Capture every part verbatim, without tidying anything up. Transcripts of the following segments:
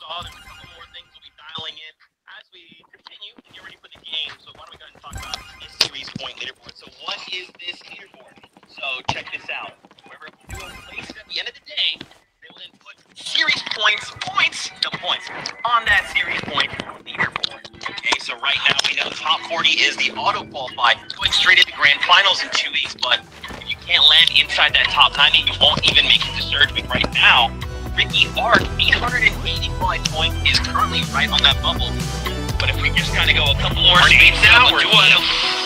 saw, there's a couple more things we'll be dialing in as we continue to get ready for the game. So why don't we go ahead and talk about this series point leaderboard. So what is this leaderboard? So check this out. Whoever duo places at the end of the day, they will then put series points, points, no points, on that series point leaderboard. Okay, so right now we know the top forty is the auto-qualified, going straight into grand finals in two weeks, but if you can't land inside that top ninety, you won't even make it to Surge Week right now. Ricky Ark, eight hundred eighty-five points, is currently right on that bubble. But if we just kind of go a couple more speeds now, we're doing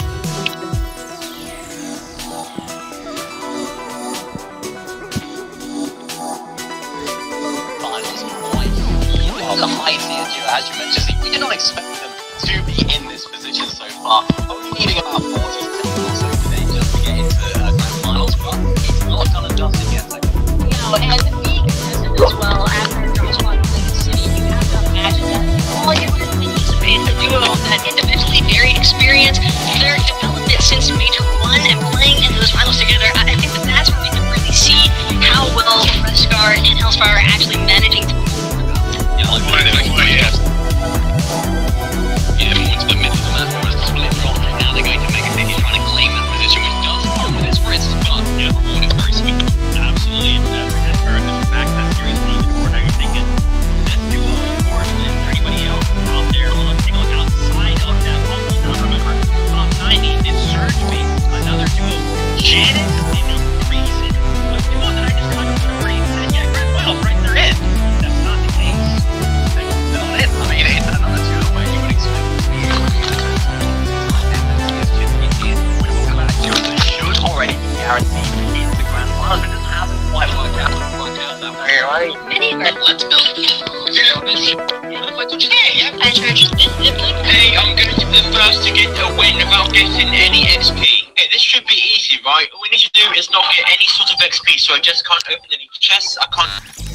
finals points. Well, the high tier duo, as you mentioned, we did not expect them to be in this position so far. Only needing about forty seconds or so today just to get into uh, grand finals, but it's not done and dusted yet. So. You know, and being consistent as well after Drop Squad playing City, you have to imagine that all you would anticipate the duo that individually very experienced, their development since Major One and playing into those finals together. I think that that's where we can really see how well Rescar and Hellsfire are actually managing to yeah, like one of them actually, yeah. Yeah, everyone's the middle of the map for us to split from, and now they're going to Mega City trying to claim that position, which does come with its risks, but yeah, the reward is very sweet. Absolutely, and as we're just heard, the fact that series one leaderboard, now you're thinking, this duo, of course, and is there anybody else out there? Well, let's take a look outside of that bubble. Now remember, top ninety is Surge Week, another duo, Janet and Reason, a duo that I just kind of already said, yeah, grand finals, right, they're in. That's not the case. No, it, I mean, it's another duo where you would expect to see winnable match duos that should already be guaranteed in the grand finals, but it just hasn't quite worked out, worked out that way, right? let's build. Hey, I'm gonna be the first to get a win without getting any X P. Hey, this should be easy, right? All we need to do is not get any sort of X P, so I just can't open any chests, I can't...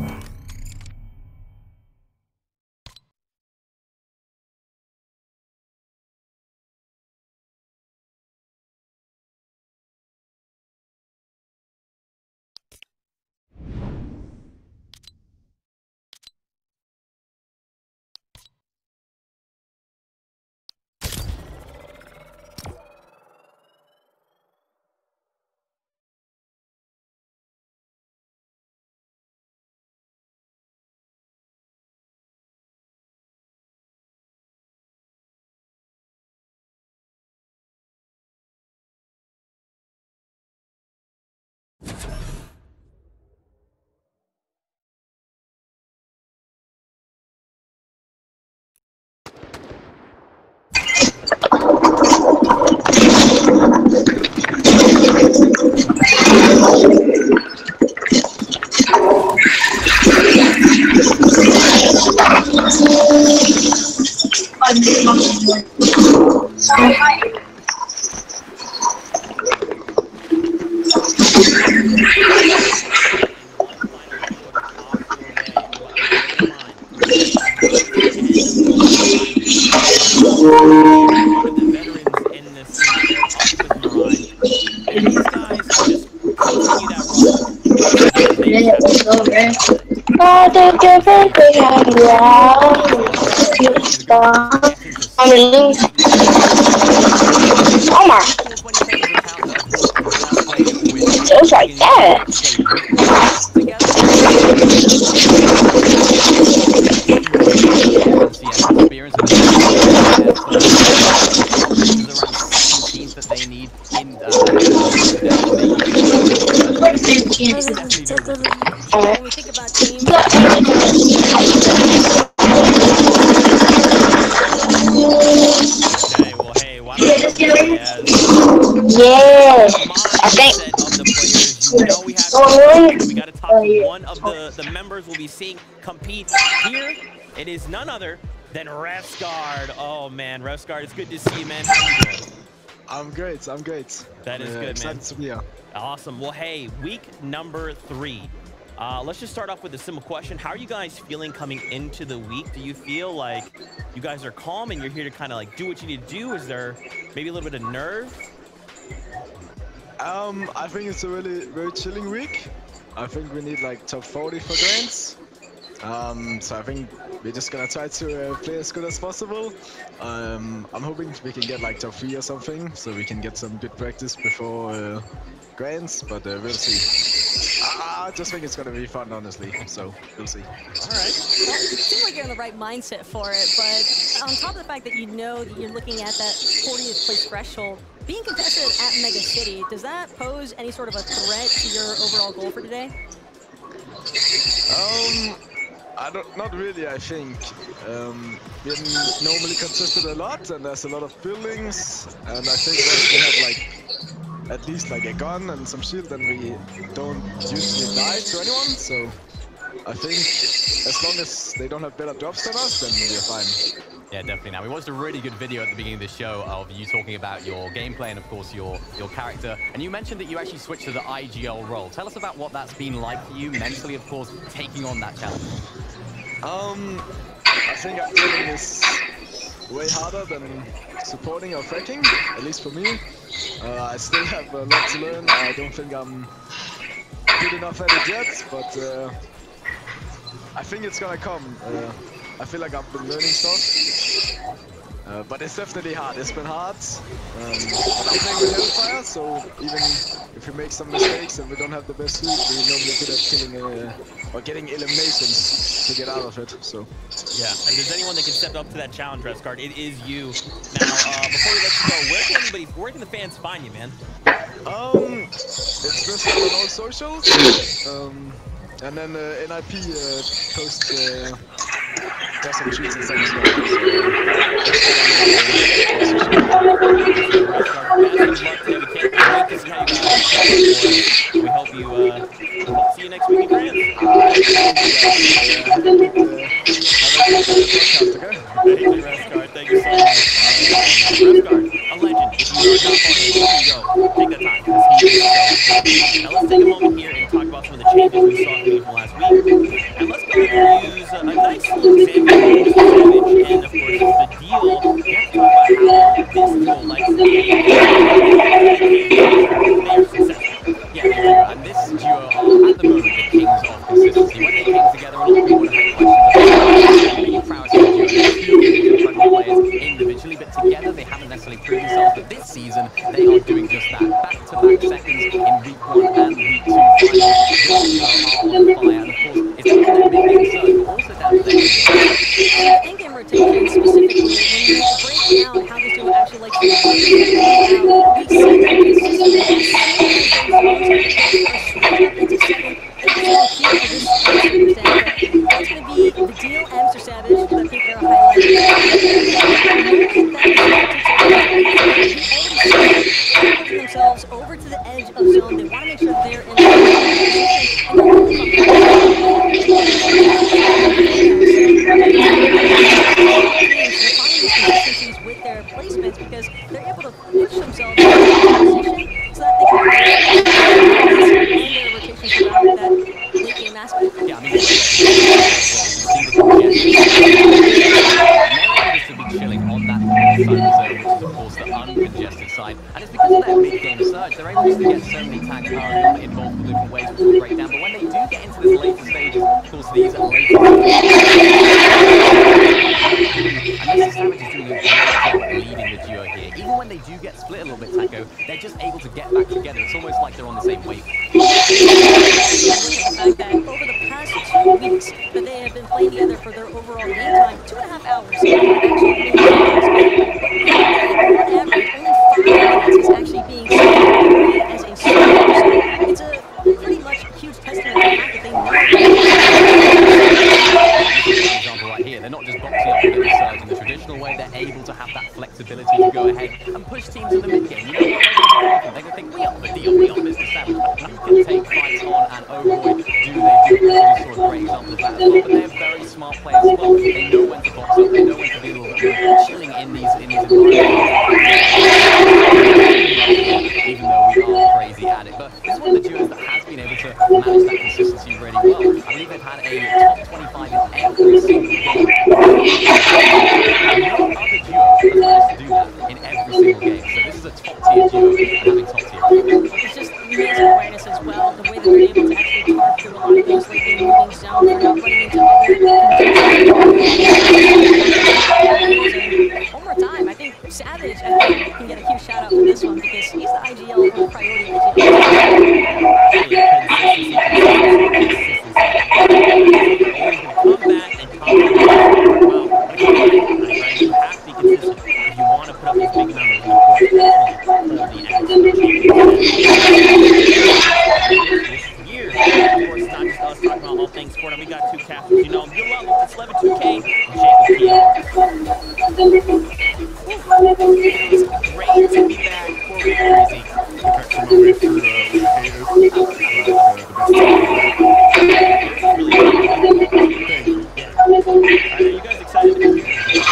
Omar. Just like that. Yeah, I think. You know we have we got to talk to one of the the members we'll be seeing compete here. It is none other than Rescar. Oh man, Rescar, it's good to see you, man. How you doing? I'm great. I'm great. That is uh, good, excited man. To be here. Awesome. Well, hey, week number three. Uh, let's just start off with a simple question. How are you guys feeling coming into the week? Do you feel like you guys are calm and you're here to kind of like do what you need to do? Is there maybe a little bit of nerve? Um, I think it's a really very chilling week. I think we need like top forty for grands. Um, so I think we're just gonna try to uh, play as good as possible. Um, I'm hoping we can get like top three or something, so we can get some good practice before uh, Grands, but uh, we'll see. I just think it's gonna be fun, honestly, so we'll see. All right. Well, it seems like you're in the right mindset for it, but on top of the fact that you know that you're looking at that fortieth place threshold, being competitive at Mega City, does that pose any sort of a threat to your overall goal for today? Um, I don't, not really, I think. Um, we're normally contested a lot, and there's a lot of buildings, and I think once we have like at least like a gun and some shield, then we don't usually die to anyone, so I think as long as they don't have better drops than us, then we're fine. Yeah, definitely. Now, we watched a really good video at the beginning of the show of you talking about your gameplay and, of course, your your character. And you mentioned that you actually switched to the I G L role. Tell us about what that's been like for you mentally, of course, taking on that challenge. Um, I think upgrading is way harder than supporting or fracking, at least for me. Uh, I still have a lot to learn. I don't think I'm good enough at it yet, but uh, I think it's gonna come. Uh, I feel like I've been learning stuff, uh, but it's definitely hard. It's been hard, um, but I'm playing with Hellfire, so even if we make some mistakes and we don't have the best suit, we're normally good at killing uh, or getting eliminations to get out of it. So yeah, and there's anyone that can step up to that challenge, Rescard, it is you. Now, uh, before we let you go, where can anybody, where can the fans find you, man? Um, it's Rescard on all socials, um, and then uh, N I P uh, posts. Uh, There's some cheats and stuff as well. So, we hope you uh, hope to see you next week in Grand. Thank you, Rescard. Thank you so much. Rescard, a legend. If you are not following, go. Take that time because he is so good. Now let's take a moment here and talk about some of the changes we saw coming from last week. And let's go ahead and use a nice little example of Mister Savage and, of course, the deal. We have to talk about how this duo likes to be. They are successful. Yeah, they do. And this duo are, at the moment, the kings of consistency. When they came together, a lot of people would have questions about being proud of the duo. Two incredible players individually, but together they haven't necessarily proven themselves. But this season, they are doing just that. Back-to-back seconds in week one and week two finals. This duo are on fire. And, of course, it's not their mid-game surge, but also down to their in-game rotation specifically, when you break down how this duo actually likes to play out, we see that consistently into second. It's all key to this circumstance, but that's going to be the deal, Mister Savage, that I think they're highlighting. Putting themselves over to the edge of zone. They want to make sure they're in the position, and they're really consistencies with their placements because they're able to push themselves into a position so that they can and their rotations around that late game aspect. Yeah, I mean, well, you see the congestion. To be chilling on that north side of the zone, which is of course the uncongested side, and it's because of their mid-game surge. They're able to get so many tags early in multiple different ways, which will break down. But when they do get into this later stages, of course these are later. And Mister Savage is doing a great job leading the duo here. Even when they do get split a little bit, Taco, they're just able to get back together. It's almost like they're on the same wave. The fact that over the past two weeks that they have been playing together for their overall game time, two and a half hours, actually on average, only five minutes is actually being seen as a solo. So it's a pretty much huge testament to the fact that they know. This is an example right here. They're not just boxing up with the surge in the traditional way. They're able to have that flexibility to go ahead and push teams in the mid game. You know what? They're going to think, we are the deal, we are Mister Savage. You can take fights on, and oh boy, do they do. We saw a great example of that as well. But they're very smart players as well. They know when to box up. They know when to be a little bit more chilling in these in these environments. Even though we are crazy at it, but this is one of the duos that has been able to manage that consistency really well. I believe they've had a top twenty-five in every single game. No other duo has managed to do that in every single game. So this is a top tier duo and having top tier. It's just amazing awareness as well, the way that they're able to actually talk through a lot of those late game moving zones. They're not running talking to other contestants. One more time, I think Savage, I think, can get a huge shout out for this one because he's the I G L or priority I G L. Consistency, consistency, consistency. They're always going to come back and come back. Wow, what a key line, right? You have to be consistent if you want to put up these big numbers. And of course, ultimately, hold the N X T championship. This year, of course, it's not just us talking about all things Fortnite. We got two casters. You know them. You're welcome. It's eleven two K and Jacob P R. It's great to be back for Week Crazy. Catching my way through uh, Week Haters. Uh, the best team Thank you. Are you guys excited to be here?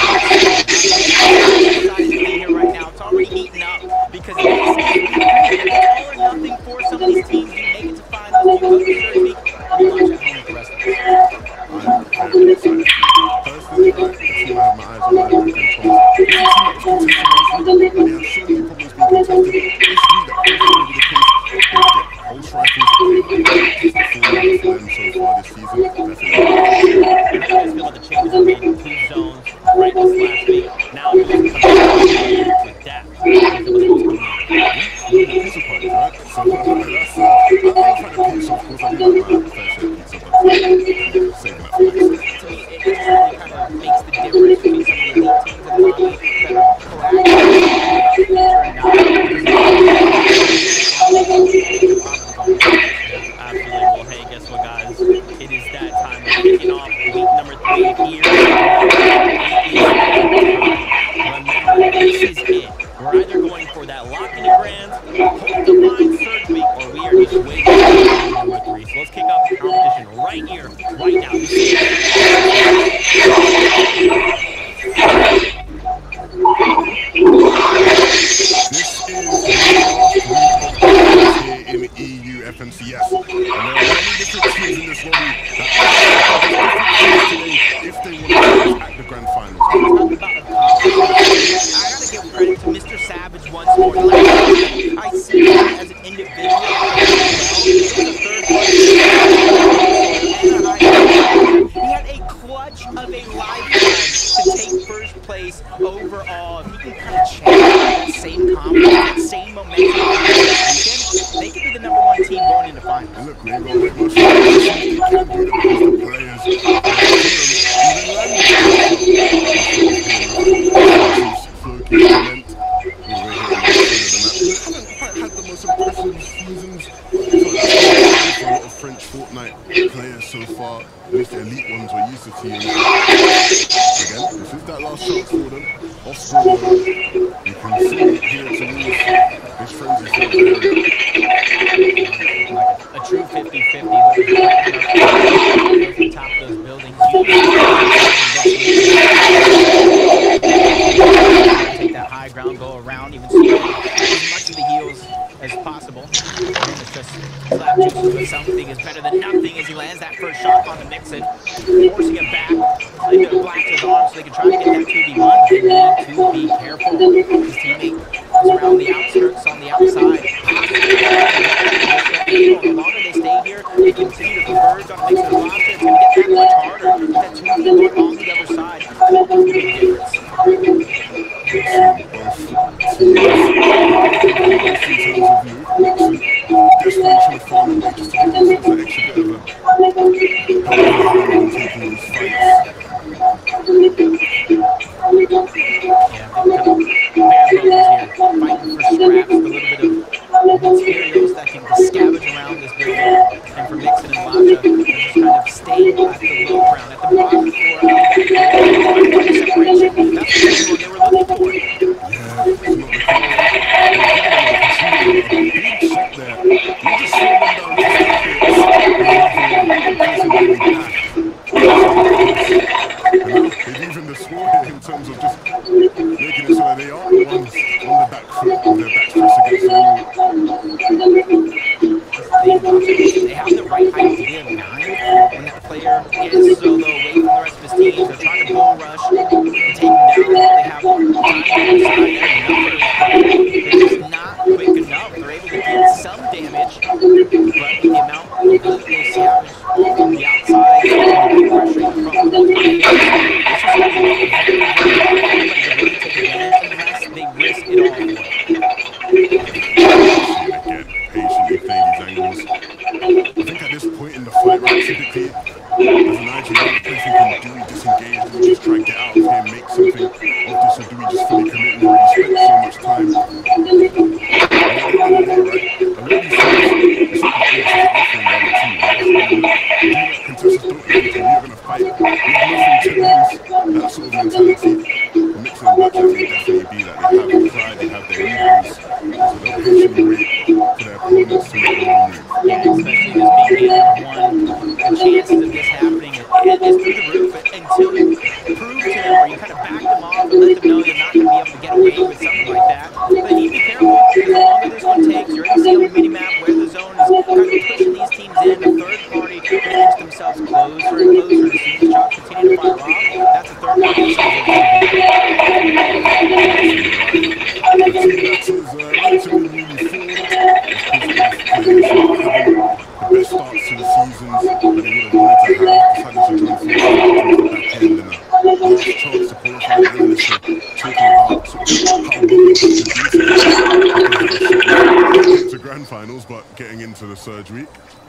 I'm excited to be here right now. It's already heating up because this is it's all or nothing for some of these teams. Do you make it to finals? Do you go to the third week? Or do you watch at home with the rest of us? I'm very excited. Personally, right, the team I have my eyes on right now, this is a team that's contested last week, and they have so many problems being contested. This week, that is going to be the case. They get Pulse Rifles, they just the full number for them so far this season. That's it. How do you guys feel about the changes they made in two zones right this last week? Now you're just coming out to adapt. How do you feel about those coming in? Yeah, the pizza party, right? So uh, that's, uh, I love having pizza, of course. I do like my fair share of pizza, but I'm saving that for next week. To me, it just really kind of makes the difference between some of the elite teams in the lobby that are proactive about the future and not. Absolutely. Well, hey, guess what, guys? It is that time. We're kicking off week number three here. Remember, this is it. We're either going for that lock in the grand, hold the line third week, or we are just waiting for week number three. So let's kick off the competition right here, right now. This is the last week here in the E U F N C S. And there are many different teams in this lobby that today if they want to at the grand finals. Talk about a I gotta give credit to Mister Savage once more. Like, I see him as an individual. He had a clutch of a lifetime to take first place overall. If he can kind of channel that same confidence, that same momentum this weekend, they could be the number one team going into finals. Look, we ain't gonna wait much longer. They can do it because the players are had the most impressive seasons for a lot of French Fortnite players so far, at least the elite ones we're used to seeing. Again, this is that last shot for them. Off score, you can see it here to lose this frenzy sort of area. a true fifty fifty. Whoever's at the top of those buildings. Take that high ground, go around, even steal as much of the heals as possible. And it's just flat juices with something is better than nothing as he lands that first shot on the Mixon, forcing him back into the Black's arms so they can try to get that two v one. They need to be careful. His teammate is around the outskirts on the outside. The longer they stay here, they continue to converge on Mixon's roster. It's going to get that much harder. That two v one on the other side could make a big difference. Desperation of finding a way just to give themselves that extra bit of a taking these fights. Yeah, kind of bare bones here, fighting for scraps, a little bit of materials that can scavenge around this building. And for Mixon and Lacha, they're just kind of staying at the low ground, at the bottom floor of that separation. That's what they were looking for. Yeah, it's not the call. Big shot there. You just slow them down just a little bit. They've even the score here in terms of just making it so that they are the ones on the back foot with their backs pressed against the wall. They have the right idea in mind when that player gets solo away from the rest of his team. They're trying to bull rush and take him down. They have time on the side and numbers. They're just not quick enough. They're able to deal some damage, but the amount of loot they salvage on the outside and the pressure do we disengage? Do we just try and get out of here, make something of this, or do we just fully commit? We've already spent so much time. And at the end of the day, right, a lot of these things, it's not about us, it's alpha in the other team, right? It's when, look, do not contest us, don't do anything, we are going to fight. We have nothing to lose. That sort of mentality. Mixer and Blackjack can definitely be that. They have the pride, they have their egos, so they'll patiently wait for their opponents to make their own move. Yeah, especially this being game number one, the chances of this happening is, is through the roof until you prove to them or you kind of back them off and let them know they're not going to be able to get away with something like that. But you need to be careful, because the longer this one takes, you're going to see on the mini-map where the zone is kind of pushing these teams in. The third party going to inch themselves closer and closer. As soon as the shots continue to fire off, that's a third party decision. The team that is uh, relatively newly formed, the best starts to the seasons that they would have wanted to have, decided to join forces towards the back end and a last chance to qualify. The analysts are talking about sort of how good they have to do to if they have a shot at to grand finals, but getting into the surge week.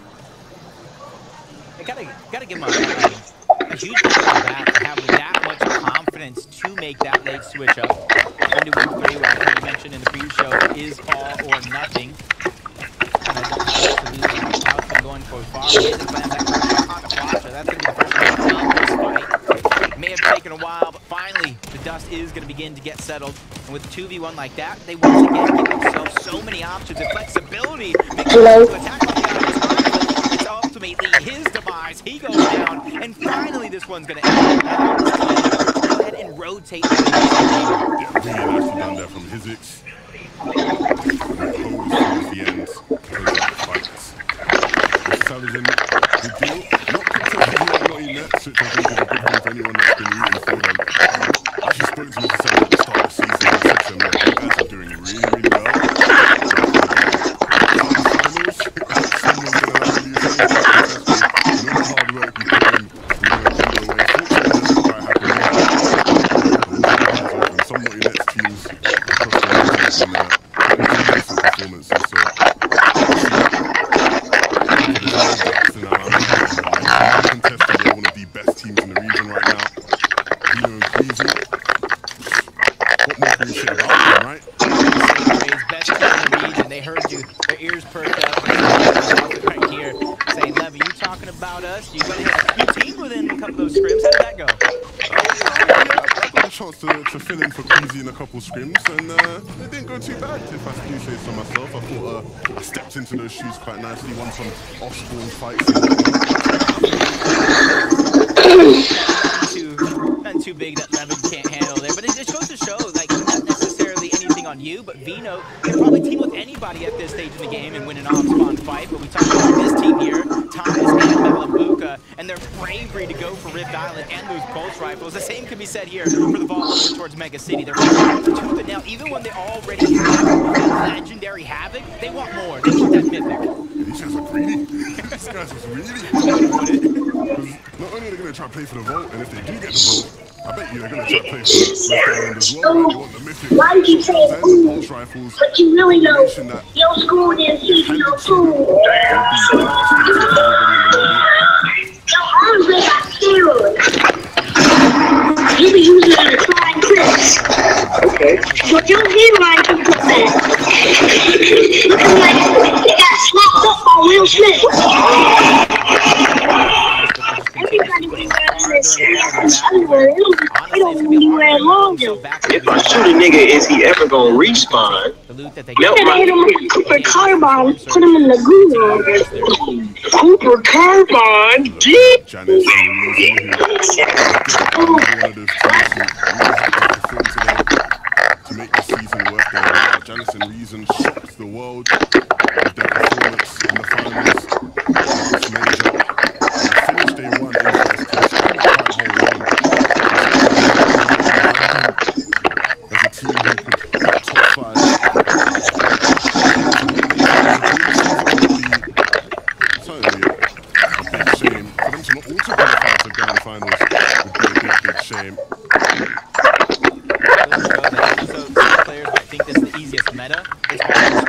I gotta, gotta give them a, a, a huge thanks for that, for having that much confidence to make that late switch up. Into week three, where I think you mentioned in the preview show, is all or nothing. And I don't know to lose how it's been going for far. Slams that first shot on the Flasher. That's going to be the first one of this fight. May have taken a while, but finally, the dust is going to begin to get settled. And with a two v one like that, they once again give themselves so many options and flexibility. Hello. To attack on the other. It's ultimately his demise. He goes down, and finally this one's going to end. Go ahead and rotate. Yeah, really nicely done there from Hizix. Opposed towards the end of the fights. Saladin, good deal. Not contested yet, not in nets, which I think is a good thing for anyone that's been rooting for them. I actually spoke to Mister Saladin at the start of the season and said to him, look, you guys are doing really, really well. Finals, someone's going to land you things like contested. And all the hard work you put in, you're going to come their way. Fortunately, it doesn't quite happen yet. But some not in nets teams across the region and uh, decent performances, so contested, they're one of the best teams in the region right now. Vino and Queasy. What more can we say about them, right? Best team in the region. They heard you. Their ears perked up. Right here, saying, "Levy, you talking about us? You went ahead. You teamed within a couple of those scrims. How did that go?" I got a chance to, to fill in for Queasy in a couple scrims, and uh, it didn't go too bad, if I do say so myself. I thought uh, I stepped into those shoes quite nicely, won some off-spawn fights and too, nothing too big that Levin can't handle there, but it just goes to show, like, not necessarily anything on you, but Vino can probably team with anybody at this stage in the game and win an off-spawn fight. But we talk about this team here, Thomas and Malambuka, and their bravery to go for Rift Island and those pulse rifles. The same can be said here for the vault over towards Mega City. They're tooth and nail, even when they already have legendary Havoc, they want more. They want that mythic. These guys are greedy. These guys are really because not only are they going to try to play for the vault, and if they do get the vault, I bet you they're going to try to play for Rift Island as well. Right? They want the mythic. Why do you say and the pulse rifles. But you really know your school didn't teach you no food. Your arms are got steroids. You be using it to flying tricks. Okay. But your hairline can put that. Looking like they got slapped up by Will Smith. Everybody be wearing this underwear. It don't even be wearing longer. If I shoot a nigga, is he ever gonna respawn? You gotta hit him with Cooper Carbine, put him in the Google. Cooper Carbine, deep. Janice to make the season worth their while. Janice and Reason shocked the world with their performance in the finals. Last major. They finished day one in first place. Quite hold on. As a team who could top five. Certainly a big shame. For them to not also qualify for grand finals would be a big, big shame. So players might think this is the easiest meta. It's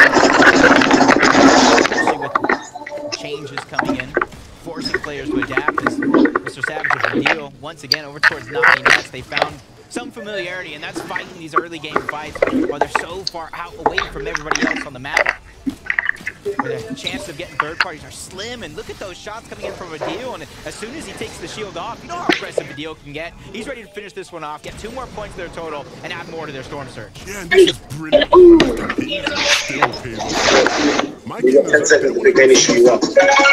especially with changes coming in, forcing players to adapt. As Mister Savage is the deal, once again over towards nine next. They found some familiarity, and that's fighting these early game fights while they're so far out away from everybody else on the map. Where the chances of getting third parties are slim, and look at those shots coming in from Vidal, and as soon as he takes the shield off, you know how aggressive Vidal can get. He's ready to finish this one off, get two more points to their total, and add more to their Storm Surge. Yeah, and this is brilliant. Still pays off. My team is ten seconds to finish you up.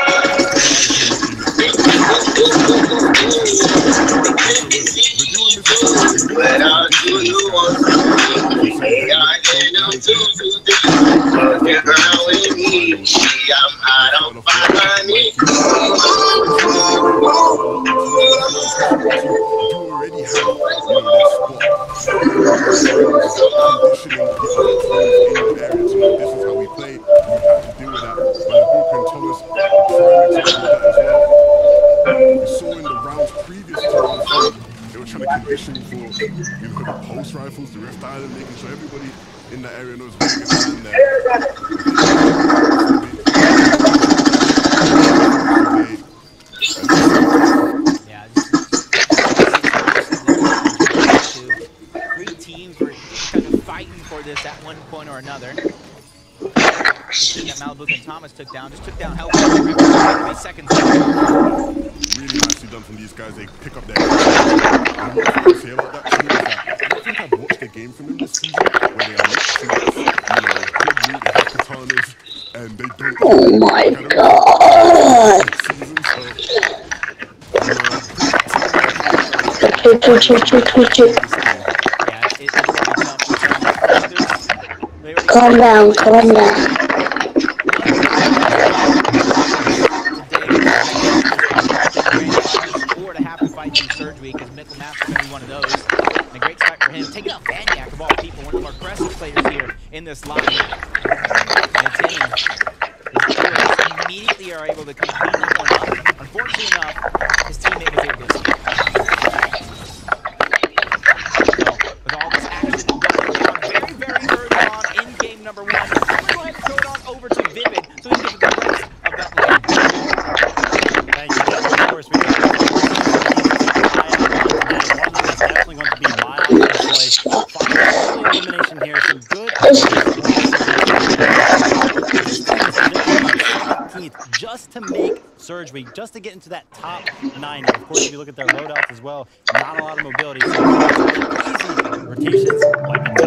Rifles, the Rift Island, making sure everybody in that area knows where to stand there. Yeah, three teams were kind of fighting for this at one point or another. That Malibu and Thomas took down, just took down help three seconds. Really nicely done from these guys. They pick up their. And what I can say about that too is that I don't think I've watched a game from them this season where they are not too, you know, big loot, they have katanas, and they don't. Oh my god! Season, so, Calm down, calm down. Surge week, as Mikkel Maps is going to be one of those. And a great start for him. Taking out Banyak of all people, one of the more aggressive players here in this line. And the team immediately are able to clean that one up. Unfortunately enough, his teammate was able to escape. So, with all this action going down very, very early on in game number one, we're going to throw it on over to Vivid so he can get the rest of that lane. Thank you, Jeff. Of course, we got definitely going to be mild to play. Final elimination here. Some good. Just to make Surge Week, just to get into that top nine. And of course, if you look at their loadouts as well, not a lot of mobility. So easy rotations might be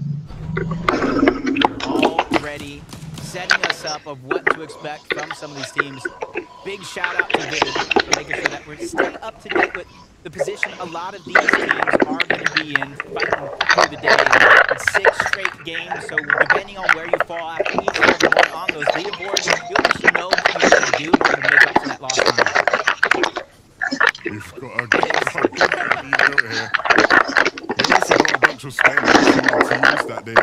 tough. Already setting us up of what to expect from some of these teams. Big shout out to Vivid for making sure that we're staying up to date with the position a lot of these teams are going to be in fighting through the day. It's six straight games, so depending on where you fall after each and every one on those leaderboards, you'll just know what you have to do to make up for that lost time. We've got a good leader here. They also got a bunch of spare teams that they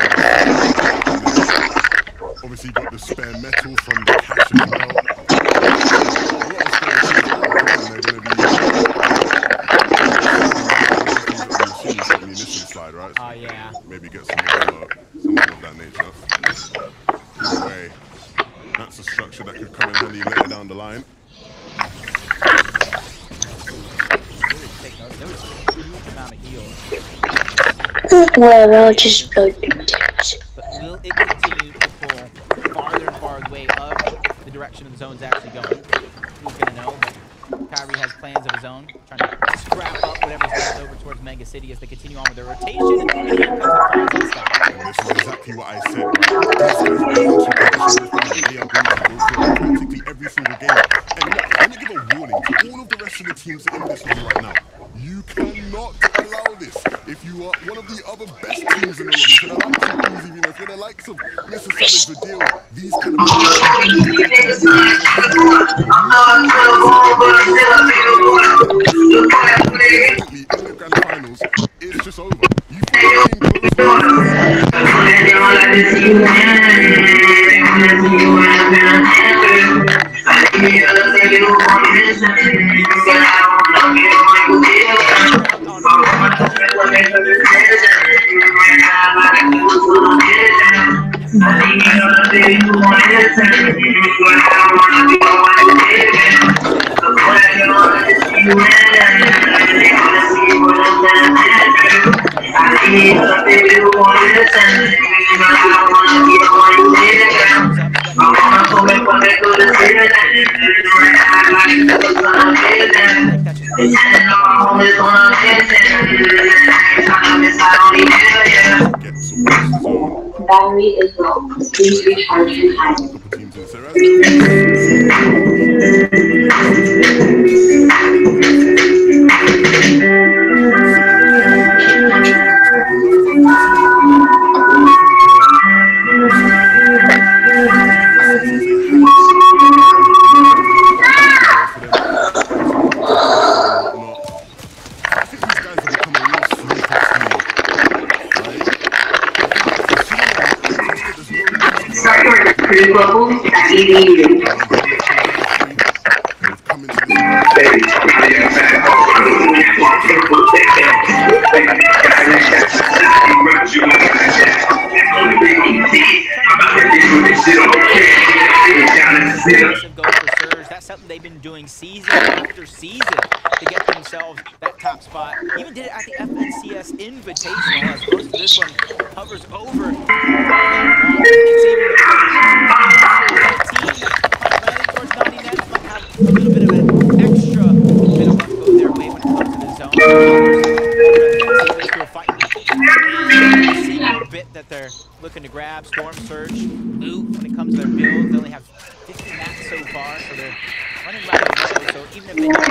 uh, obviously got the spare metal from the cash as well. A lot of spare teams are going to be slide, right? So oh yeah. Maybe get some more, uh, something of that nature. Either way, that's a structure that could come in handy later down the line. There was a huge amount of heals. Well, I'll just go do this. But will it continue to pull farther and farther away of the direction of the zone's actually going? Who's going to know? But Kyrie has plans of his own, trying to scrap up whatever's left over towards Mega City as they continue on with their rotation. And here comes the Francis stop. And this is exactly what I said. They are going to go for practically every single game. And look, let me give a warning to all of the rest of the teams in this one right now. You cannot allow this. If you are one of the other best teams in the world, you can allow two teams, even if you're the likes of Mister Savage, the deal, these kind of in the grand finals, it's just over. You Battery is low. Please recharge your time. That's something they've been doing season after season to get themselves that top spot. Even did it at the F N C S Invitational, as most of this one hovers over. It's even towards ninety nets might have a little bit of an extra bit of luck go their way when it comes to the zone. Still fighting. And see a bit that they're looking to grab. Storm Surge, Loot, when it comes to their builds, they only have fifty mats so far, so they're running rather low. So even if they don't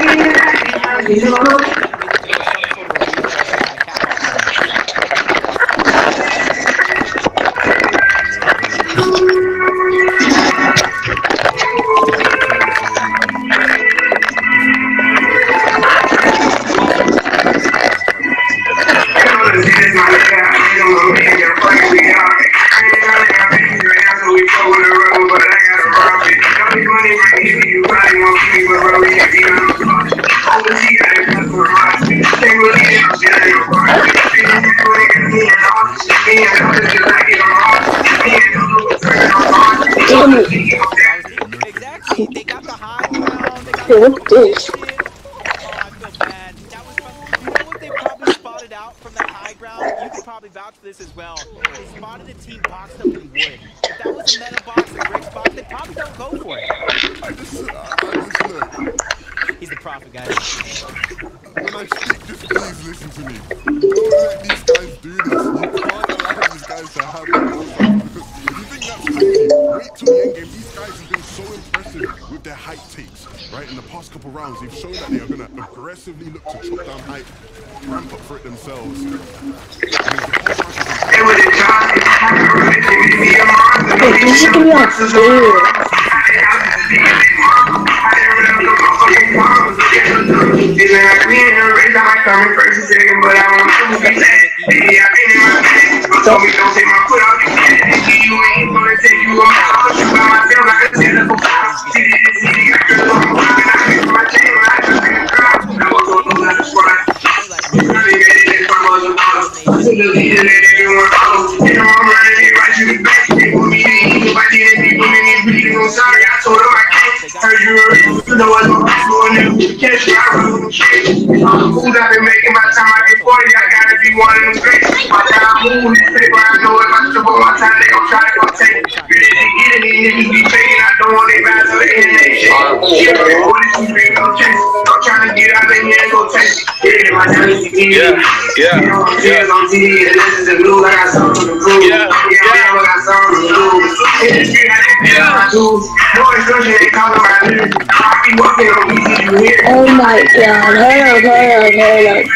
Exactly. They got the high ground. They got Hey, what's this? Oh, I feel bad. That was fun. You know what they probably spotted out from that high ground? You could probably vouch for this as well. They spotted a team boxed up in wood. If that was a meta box, a bricks box, they probably don't go for it. I just, I, I just look. He's the prophet, guys. When I speak, just please listen to me. Don't let these guys do this. You can't allow these guys to have it. Because if you think that's crazy, wait till the end game. These guys have been so impressive with their height takes, right? In the past couple rounds, they've shown that they are going to aggressively look to chop down height, ramp up for it themselves. I mean, Hey, this is gonna be unfair. Sorry, I told him I can't. Heard you already. You know what's going on. Catch me, I really I'm cool. I've been making my time. I get forty. I gotta be one of them greats. My time move. This paper, I know if I triple my time, they gon' try to go take it. Really ain't getting these niggas be faking. I don't want they bad, so they in that shit. Yeah, what is you bring no chase? I'm trying to get out of here and go take it. Yeah, my time is to Yeah, yeah, you know, I'm tears on T V, and this is the blue. I got something to prove. Yeah, yeah, I got something to prove. In the street, I didn't feel my tools. No instruction, they calling my name. I be walking on me, you hear? Oh my god, hold on, hold on, hold on.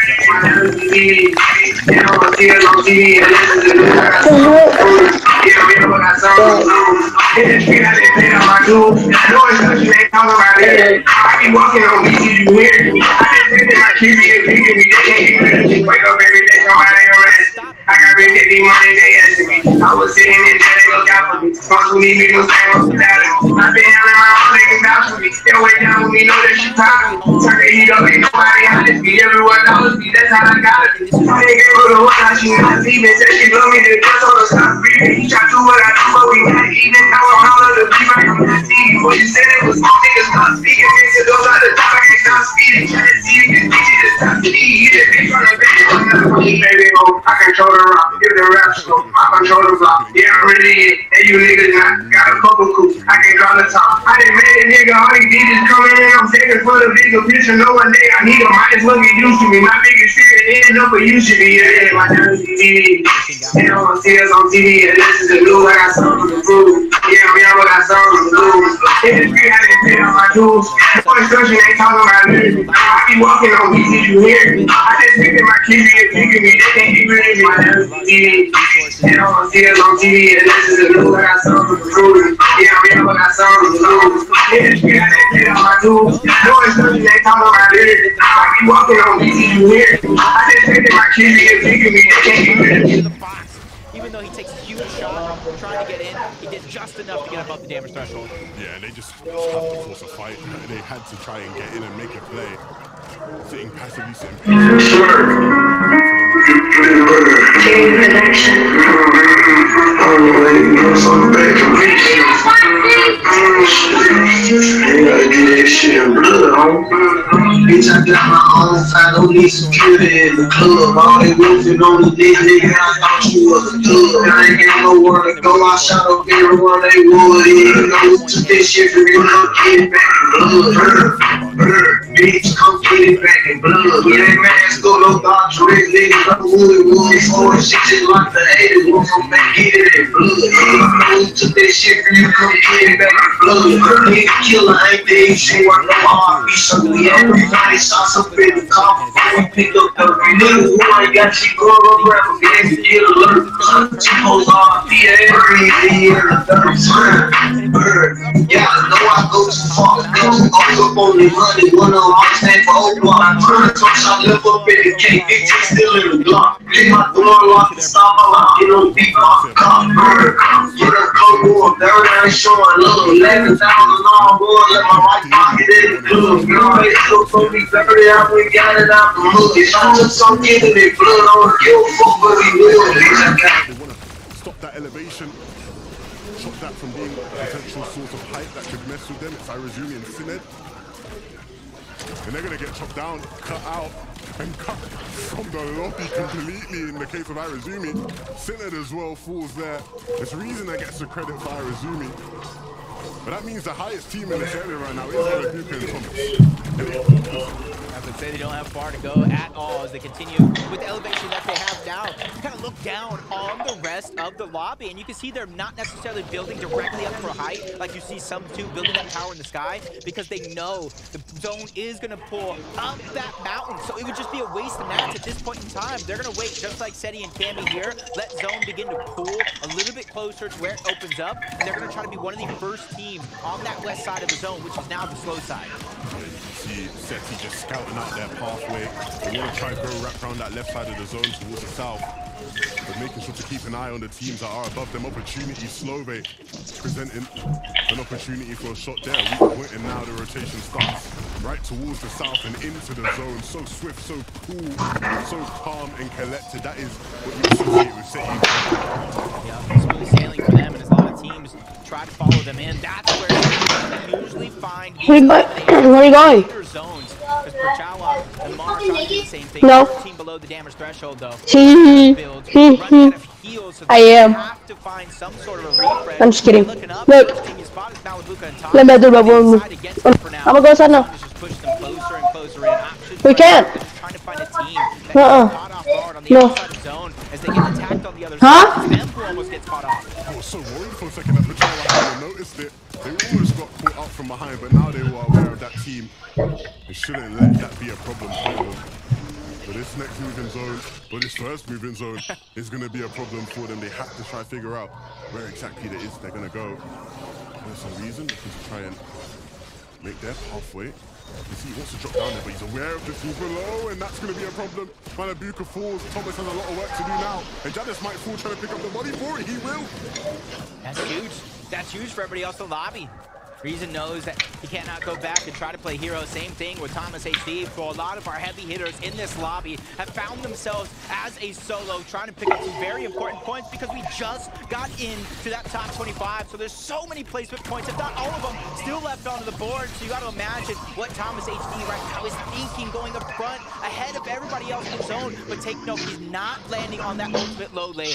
I was sitting in there, they look out for me. Supposed to leave me, no saying what's the status. I've been handling my own niggas out for me. Still way down with me, know that shit time. Turn the heat up, ain't nobody honest me. Everyone knows me, that's how I got it. I ain't get rid of what I she not leaving. Said she love me, then just told her stop breathing. Try to do what I do, but we not even. Now I'm all of the beef, I ain't gonna see you. What you said it was small niggas stop speaking. Niggas to those other dogs, I can't stop speeding. Try to see you, get bitches to stop speeding. Yeah, they tryna make it, I'm not fucking baby. go. I control the rock. Give the rap show. I control the block. Yeah, I'm really in. And you niggas not. Got a couple coups. I can draw the top. I done made a nigga. All these niggas coming in. I'm taking for the bigger picture. No one day I need them. I just look at used to me. My biggest fear is end up what you should be. Yeah, my dirty T V. You know, I'm see us on T V. And this is the new. I got something to prove. Yeah, we all got something to lose. In the street, I didn't pay on my dues. For instruction, they talking about me. I be walking on B T, you hear? I just think that my kids get picking me. They can't get rid of me. My dirty T V. You know, I'm see us on T V. And this is the new. I got something to prove. Yeah, we all got something to lose. In the street, I didn't pay on my dues. For instruction, they talking about me. I be walking on B T, you hear? I just think that my kids get picking me. They can't get rid of me. Even though he takes a huge shot trying to get in, he did just enough to get above the damage threshold. Yeah, and they just have to force a fight. They had to try and get in and make a play. Sitting passively, sitting Bitch, I got my own side, don't need security in the club. All they wolfing on the dick, nigga, I thought you was a thug. I ain't got nowhere to go, I shot up everyone they would. You know, took this shit from you, come get it back in blood. Bitch, come get it back in blood. We ain't mask, go no doctor, niggas, I'm wood, wood, four shit just like the eighties, we're gonna make it in blood. You know, took that shit from you, come get it back in blood. Nigga, killer ain't dead, shit, I know how I be, so we everybody shots up in the car before we pick up the niggas who ain't got you going up, grab a gas and get alert. T-Po's R P A, breathe in the third time. Yeah, I know I go too far. Niggas go up on the money, one of them I stand for Oprah. I turn to I live up in the cake, it's still in the block. Pick my door lock and stop my lock, get on deep off the car. Get a cold war, there ain't showing love. eleven thousand on board, let my right pocket in the club. Girl, it's so funny, thirty out, we got it out the hood. I just don't get it in blood, I don't give a fuck what he will. They want to stop that elevation, stop that from being a potential source of height that could mess with them. It's Irazumi and Syned. And they're going to get chopped down, cut out, and cut from the lobby completely in the case of Irazumi. Syned as well falls there. It's reason that gets the credit for Irazumi. But that means the highest team in this area right now is Harajuku and Thomas. I would say they don't have far to go at all as they continue with the elevation that they have now. You kind of look down on the rest of the lobby, and you can see they're not necessarily building directly up for height like you see some two building that tower in the sky, because they know the zone is going to pull up that mountain. So it would just be a waste of mats at this point in time. They're going to wait, just like Seti and Cammy here, let zone begin to pull a little bit closer to where it opens up, and they're going to try to be one of the first teams on that west side of the zone, which is now the slow side. See Seti just scouting out their pathway. They want to try and go wrap around that left side of the zone towards the south. But making sure to keep an eye on the teams that are above them. Opportunity, Slove presenting an opportunity for a shot there. Weak point, and now the rotation starts right towards the south and into the zone. So swift, so cool, so calm and collected. That is what you associate with Seti. Yeah, smooth sailing for them, and as a lot of teams try to follow them in, that's where they usually find these where are you going? zones. Because Perchala and Mara trying to do the same thing. No. fourteen below the damage threshold, though. Builds, running out of heals, so I am. Have to find some sort of a refresh. I'm just kidding. Up, Look. Let me do the one. I'm gonna go outside now. Push them closer and closer in. We can't. Trying to find a team that uh-uh. caught off guard on the no. outside of zone as they get attacked on the other huh? side. Stampo almost gets caught off. I was so worried for a second that Perchala hadn't noticed it. They almost got caught out from behind, but now they were aware of that team. They shouldn't let that be a problem for them. But this next moving zone, or this first moving zone, is going to be a problem for them. They have to try to figure out where exactly it is they're going to go. There's some reason to try and make their pathway. You see, he wants to drop down there, but he's aware of the team below, and that's going to be a problem. Manabuka falls. Thomas has a lot of work to do now, and Janice might fall trying to pick up the body for it. He will. That's huge. That's huge for everybody else in the lobby. Reason knows that he cannot go back and try to play hero. Same thing with Thomas H D. So a lot of our heavy hitters in this lobby have found themselves as a solo, trying to pick up some very important points because we just got into that top twenty-five. So there's so many placement points, if not all of them, still left onto the board. So you got to imagine what Thomas H D right now is thinking, going up front ahead of everybody else in the zone. But take note, he's not landing on that ultimate low layer.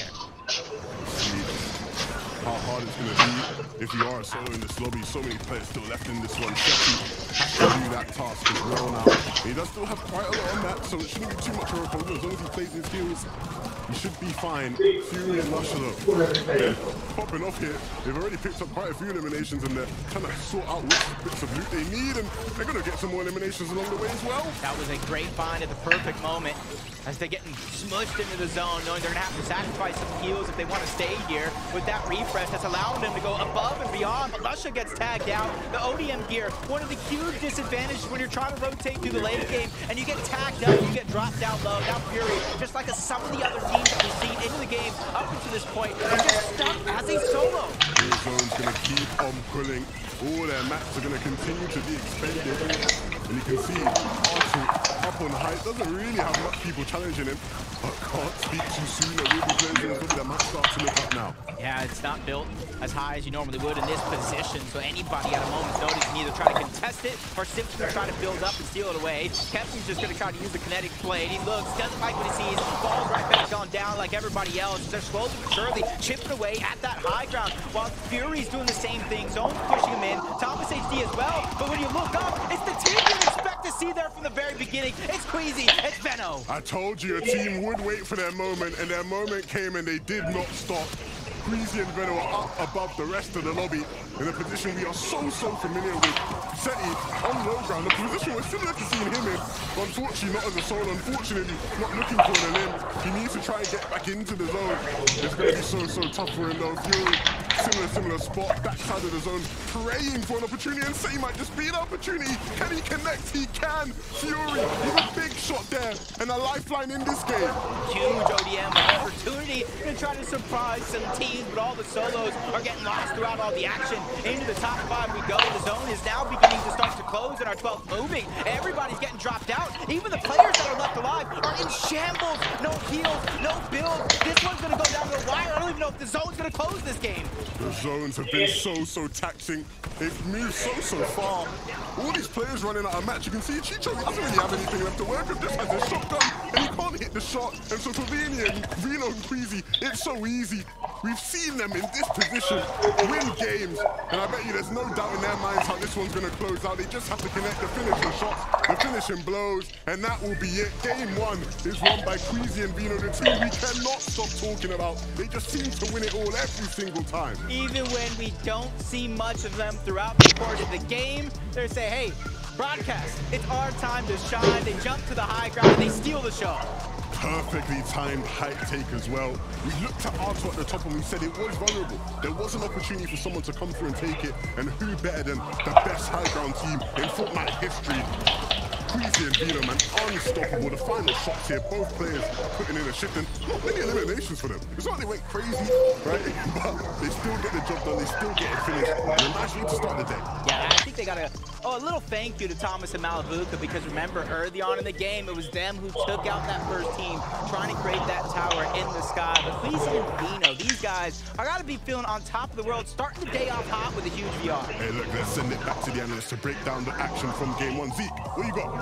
How hard it's going to be if you are solo in this lobby. So many players still left in this one. Shetty has to do that task as well now. He does still have quite a lot on that, so it shouldn't be too much of a problem. As long as he plays his skills, he should be fine. Fury and Lusher though, they're popping off here. They've already picked up quite a few eliminations and they're trying to sort out which bits of loot they need, and they're going to get some more eliminations along the way as well. That was a great find at the perfect moment as they're getting smushed into the zone, knowing they're going to have to sacrifice some heals if they want to stay here with that refresh that's allowing them to go above and beyond. But Lusher gets tagged out. The O D M gear, one of the huge disadvantages when you're trying to rotate through the late game and you get tagged up, you get dropped down low. Now Fury, just like a, some of the other teams that we've seen into the game up until this point, are just stuck as a solo. The zone's going to keep on pulling. All their mats are going to continue to be expended. And you can see Arsenal up on height, doesn't really have much people challenging him, but can't speak too soon. There will be players in the match start to look up now. Yeah, it's not built as high as you normally would in this position, so anybody at a moment's notice can either try to contest it or simply try to build up and steal it away. Kepson's just going to try to use the kinetic blade. He looks, doesn't like what he sees, falls right back on down like everybody else. They're slowly but surely chipping away at that high ground, while Fury's doing the same thing. Zone's pushing him in, Thomas H D as well, but when you look up, it's the team you expect to see there from the very beginning. It's Queasy, it's Venno. I told you a team would wait for their moment, and their moment came and they did not stop. Queasy and Venno are up above the rest of the lobby in a position we are so, so familiar with. Seti on low ground, a position we're similar to seeing him in, but unfortunately not as a solo, unfortunately not looking for an limb. He needs to try and get back into the zone. It's going to be so, so tough for him though. Fury, similar, similar spot, backside of the zone, praying for an opportunity, and Seti might just be an opportunity. Can he connect? He can. Fury with a big shot there, and a lifeline in this game. Huge O D M opportunity to try to surprise some teams, but all the solos are getting lost throughout all the action. Into the top five we go. The zone is now beginning to start to close, and our twelfth moving. Everybody's getting dropped out. Even the players that are left alive are in shambles. No heals, no build. This one's going to go down to the wire. I don't even know if the zone's going to close this game. The zones have been so, so taxing. They've moved so, so far. All these players running out of match. You can see Chicho, he doesn't really have anything left to work with. Just has his shotgun, and he can't hit the shot. And so for Vini and Vino and Queasy, it's so easy. We've seen them in this position win games, and I bet you there's no doubt in their minds how this one's going to close out. They just have to connect the finishing shots, the finishing blows, and that will be it. Game one is won by Queasy and Vino, the team we cannot stop talking about. They just seem to win it all every single time. Even when we don't see much of them throughout the course of the game, they say, hey, broadcast, it's our time to shine. They jump to the high ground and they steal the show. Perfectly timed height take as well. We looked at Arto at the top and we said it was vulnerable. There was an opportunity for someone to come through and take it, and who better than the best high ground team in Fortnite history? Queasy and Vino, man, unstoppable. The final shots here, both players putting in a shift, and not many eliminations for them. It's not like they went crazy, right? But they still get the job done, they still get it finished, and a nice way to start the day. Yeah, I think they got a, oh, a little thank you to Thomas and Malavuka, because remember, early on in the game, it was them who took out that first team, trying to create that tower in the sky. But Queasy and Vino, these guys are got to be feeling on top of the world, starting the day off hot with a huge V R. Hey, look, let's send it back to the analysts to break down the action from game one. Zeke, what you got?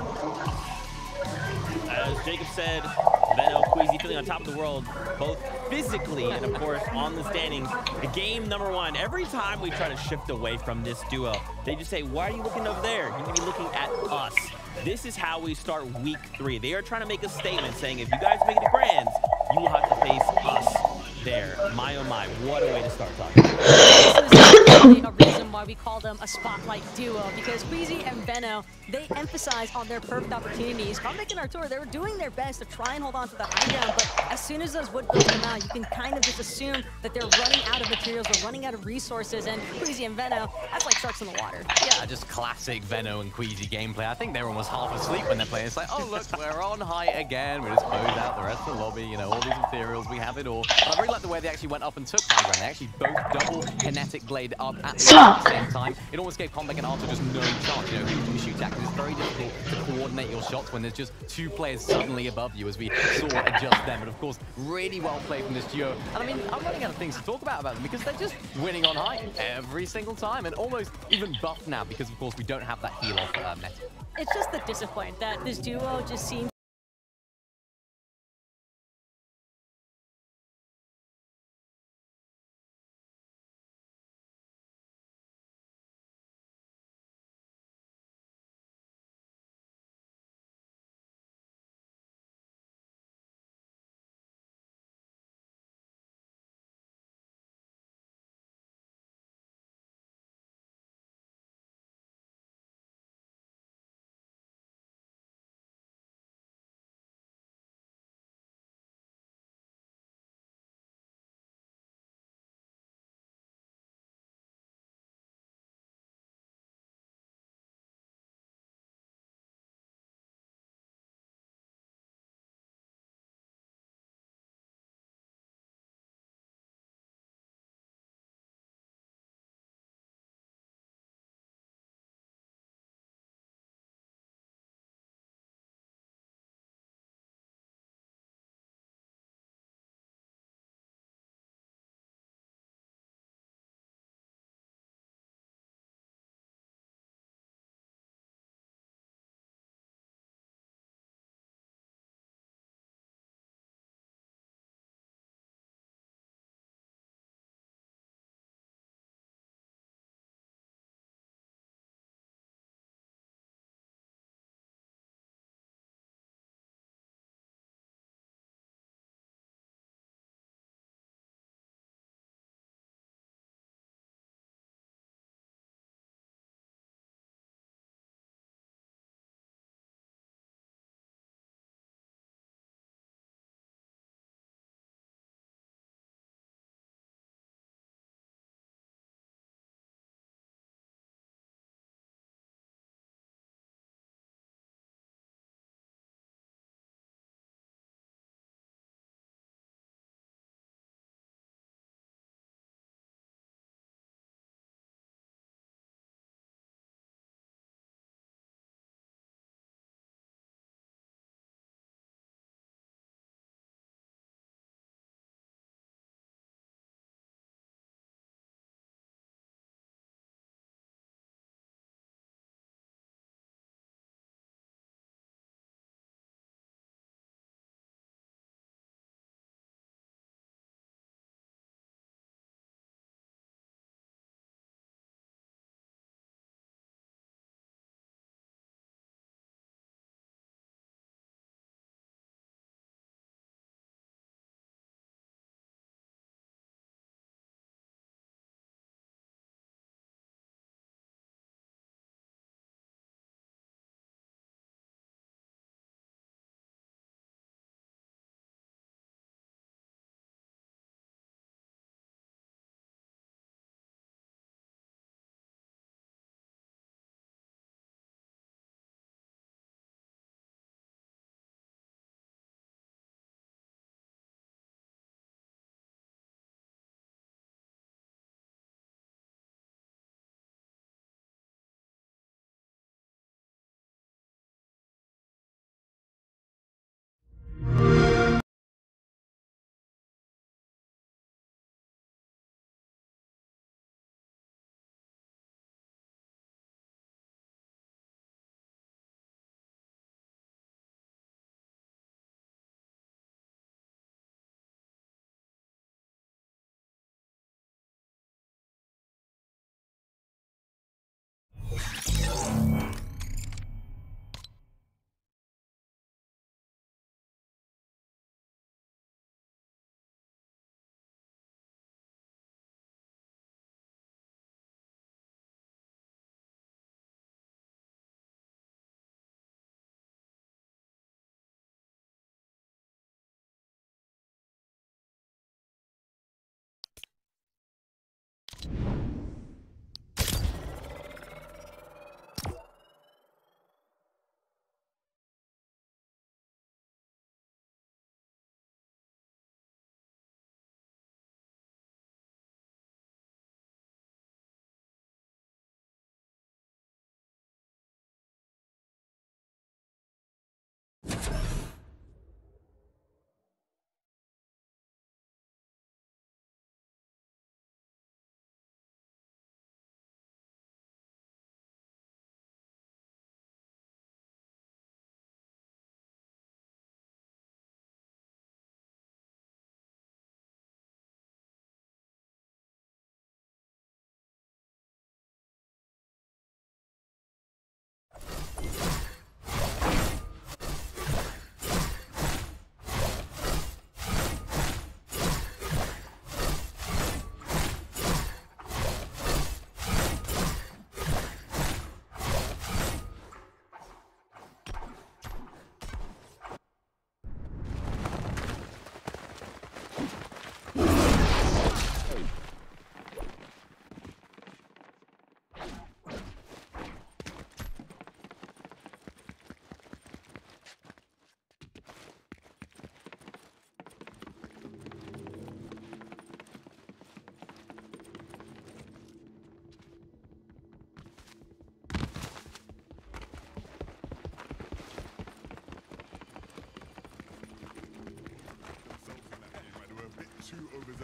As Jacob said, Venno, Queasy feeling on top of the world, both physically and, of course, on the standings. Game number one, every time we try to shift away from this duo, they just say, why are you looking over there? You need to be looking at us. This is how we start week three. They are trying to make a statement saying, if you guys make it to Grands, you will have to face us there. My, oh my, what a way to start talking. This is a reason why we call them a spotlight duo, because Queasy and Venno, they emphasize on their perfect opportunities. Come making our tour, they were doing their best to try and hold on to the high ground, but as soon as those wood builds come out, you can kind of just assume that they're running out of materials, they're running out of resources, and Queasy and Venno, that's like sharks in the water. Yeah, just classic Venno and Queasy gameplay. I think they're almost half asleep when they're playing. It's like, oh look, we're on high again. We just close out the rest of the lobby, you know, all these materials, we have it all. But I really like the way they actually went up and took high ground. They actually both double kinetic blade up at the same same time, it almost gave Combat and Arthur just no chance, you know, who do you shoot at? Because it's very difficult to coordinate your shots when there's just two players suddenly above you, as we saw just then. But of course, really well played from this duo. And I mean, I'm running out of things to talk about about them because they're just winning on high every single time, and almost even buffed now because, of course, we don't have that heal off uh, meta. It's just the disappointment that this duo just seems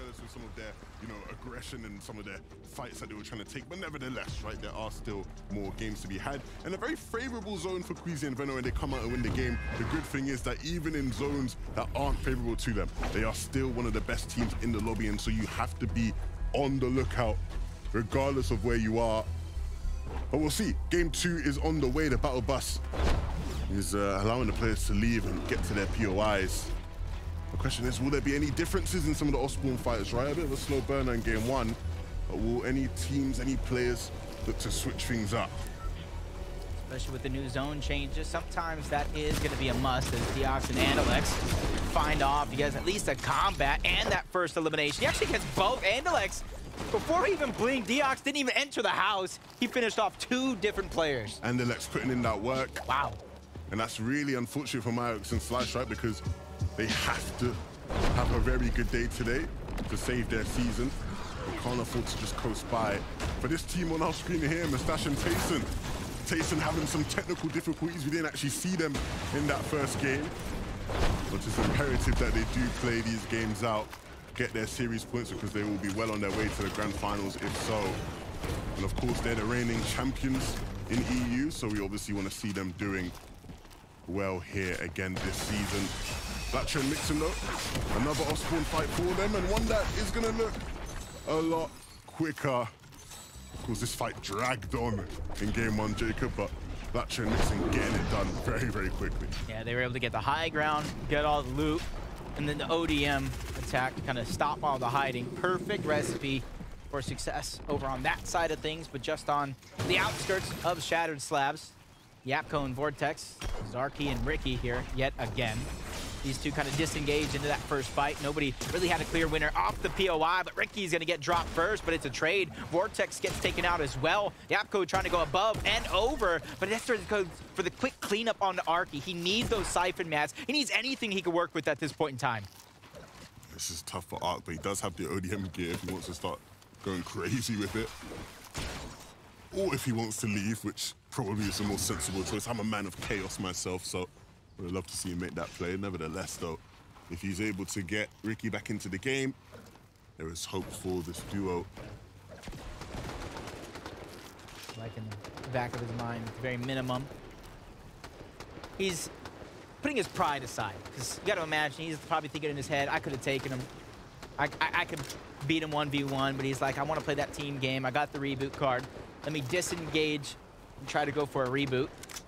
jealous with some of their, you know, aggression and some of their fights that they were trying to take. But nevertheless, right, there are still more games to be had. And a very favorable zone for Queasy and Veno when they come out and win the game. The good thing is that even in zones that aren't favorable to them, they are still one of the best teams in the lobby. And so you have to be on the lookout, regardless of where you are. But we'll see. Game two is on the way. The battle bus is uh, allowing the players to leave and get to their P O Is. The question is, will there be any differences in some of the Osborne fighters, right? A bit of a slow burner in game one, but will any teams, any players look to switch things up? Especially with the new zone changes, sometimes that is going to be a must as Deox and Andalex find off. He gets at least a combat and that first elimination. He actually gets both. Andalex, before he even blinked, Deox didn't even enter the house. He finished off two different players. Andalex putting in that work. Wow. And that's really unfortunate for Myox and Slash, right? Because they have to have a very good day today to save their season. They can't afford to just coast by. For this team on our screen here, Mustache and Tayson. Tayson having some technical difficulties. We didn't actually see them in that first game. But it's imperative that they do play these games out, get their series points, because they will be well on their way to the grand finals if so. And of course, they're the reigning champions in E U, so we obviously want to see them doing well here again this season. Blatcher and Mixon though, another Osborne fight for them, and one that is going to look a lot quicker. Of course, this fight dragged on in game one, Jacob, but Blatcher and Mixon getting it done very, very quickly. Yeah, they were able to get the high ground, get all the loot, and then the O D M attack to kind of stop all the hiding. Perfect recipe for success over on that side of things, but just on the outskirts of Shattered Slabs. Yapko and Vortex, Zarky and Ricky here yet again. These two kind of disengaged into that first fight. Nobody really had a clear winner off the P O I, but Ricky's gonna get dropped first, but it's a trade. Vortex gets taken out as well. Yapko trying to go above and over, but that's to go for the quick cleanup on the Arky. He needs those siphon mats. He needs anything he can work with at this point in time. This is tough for Ark, but he does have the O D M gear if he wants to start going crazy with it. Or if he wants to leave, which probably is the more sensible choice. I'm a man of chaos myself, so I would love to see him make that play. Nevertheless, though, if he's able to get Ricky back into the game, there is hope for this duo. Like in the back of his mind, at the very minimum, he's putting his pride aside. Because you got to imagine, he's probably thinking in his head, I could have taken him. I, I, I could beat him one v one, but he's like, I want to play that team game. I got the reboot card. Let me disengage and try to go for a reboot.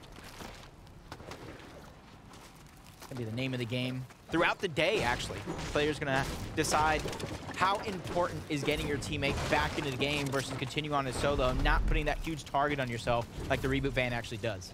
Gonna be the name of the game throughout the day, actually. Players gonna decide how important is getting your teammate back into the game versus continue on as solo, not putting that huge target on yourself like the reboot van actually does.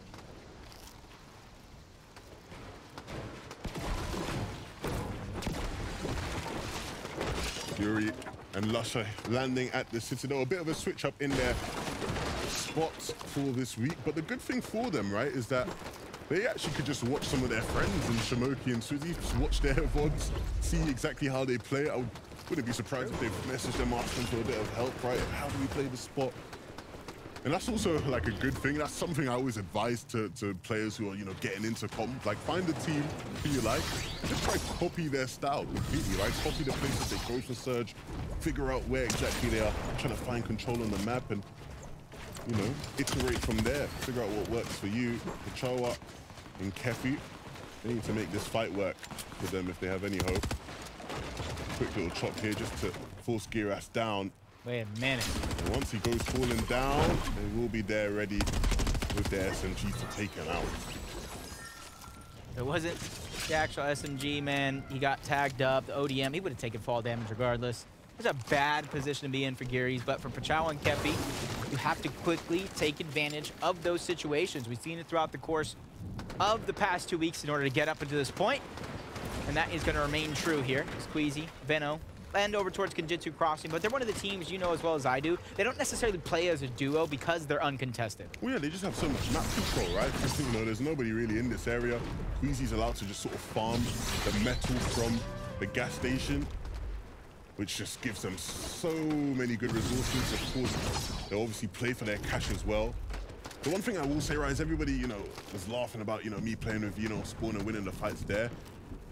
Fury and Lusher landing at the Citadel. A bit of a switch up in their spots for this week, but the good thing for them, right, is that they actually could just watch some of their friends and Shamoki and Swizzy, just watch their V O Ds, see exactly how they play. I would, wouldn't be surprised if they messaged them, asked them for a bit of help, right? How do we play the spot? And that's also like a good thing. That's something I always advise to, to players who are, you know, getting into comp. Like, find a team who you like, just try to copy their style completely, right? Copy the places they go for Surge, figure out where exactly they are, trying to find control on the map, and, you know, iterate from there. Figure out what works for you. Kachawa and Kefi, they need to make this fight work for them if they have any hope. Quick little chop here just to force Giras down. Wait a minute. And once he goes falling down, they will be there ready with their S M G to take him out. It wasn't the actual S M G, man. He got tagged up. The O D M, he would have taken fall damage regardless. It's a bad position to be in for Gearys, but for Pachawa and Kepi, you have to quickly take advantage of those situations. We've seen it throughout the course of the past two weeks in order to get up into this point, and that is going to remain true here. Squeezy, Veno, and over towards Genjutsu Crossing, but they're one of the teams you know as well as I do. They don't necessarily play as a duo because they're uncontested. Well, yeah, they just have so much map control, right? Because, you know, there's nobody really in this area. Squeezy's allowed to just sort of farm the metal from the gas station, which just gives them so many good resources. Of course, they obviously play for their cash as well. The one thing I will say, right, is everybody, you know, was laughing about, you know, me playing with, you know, Spawn and winning the fights there.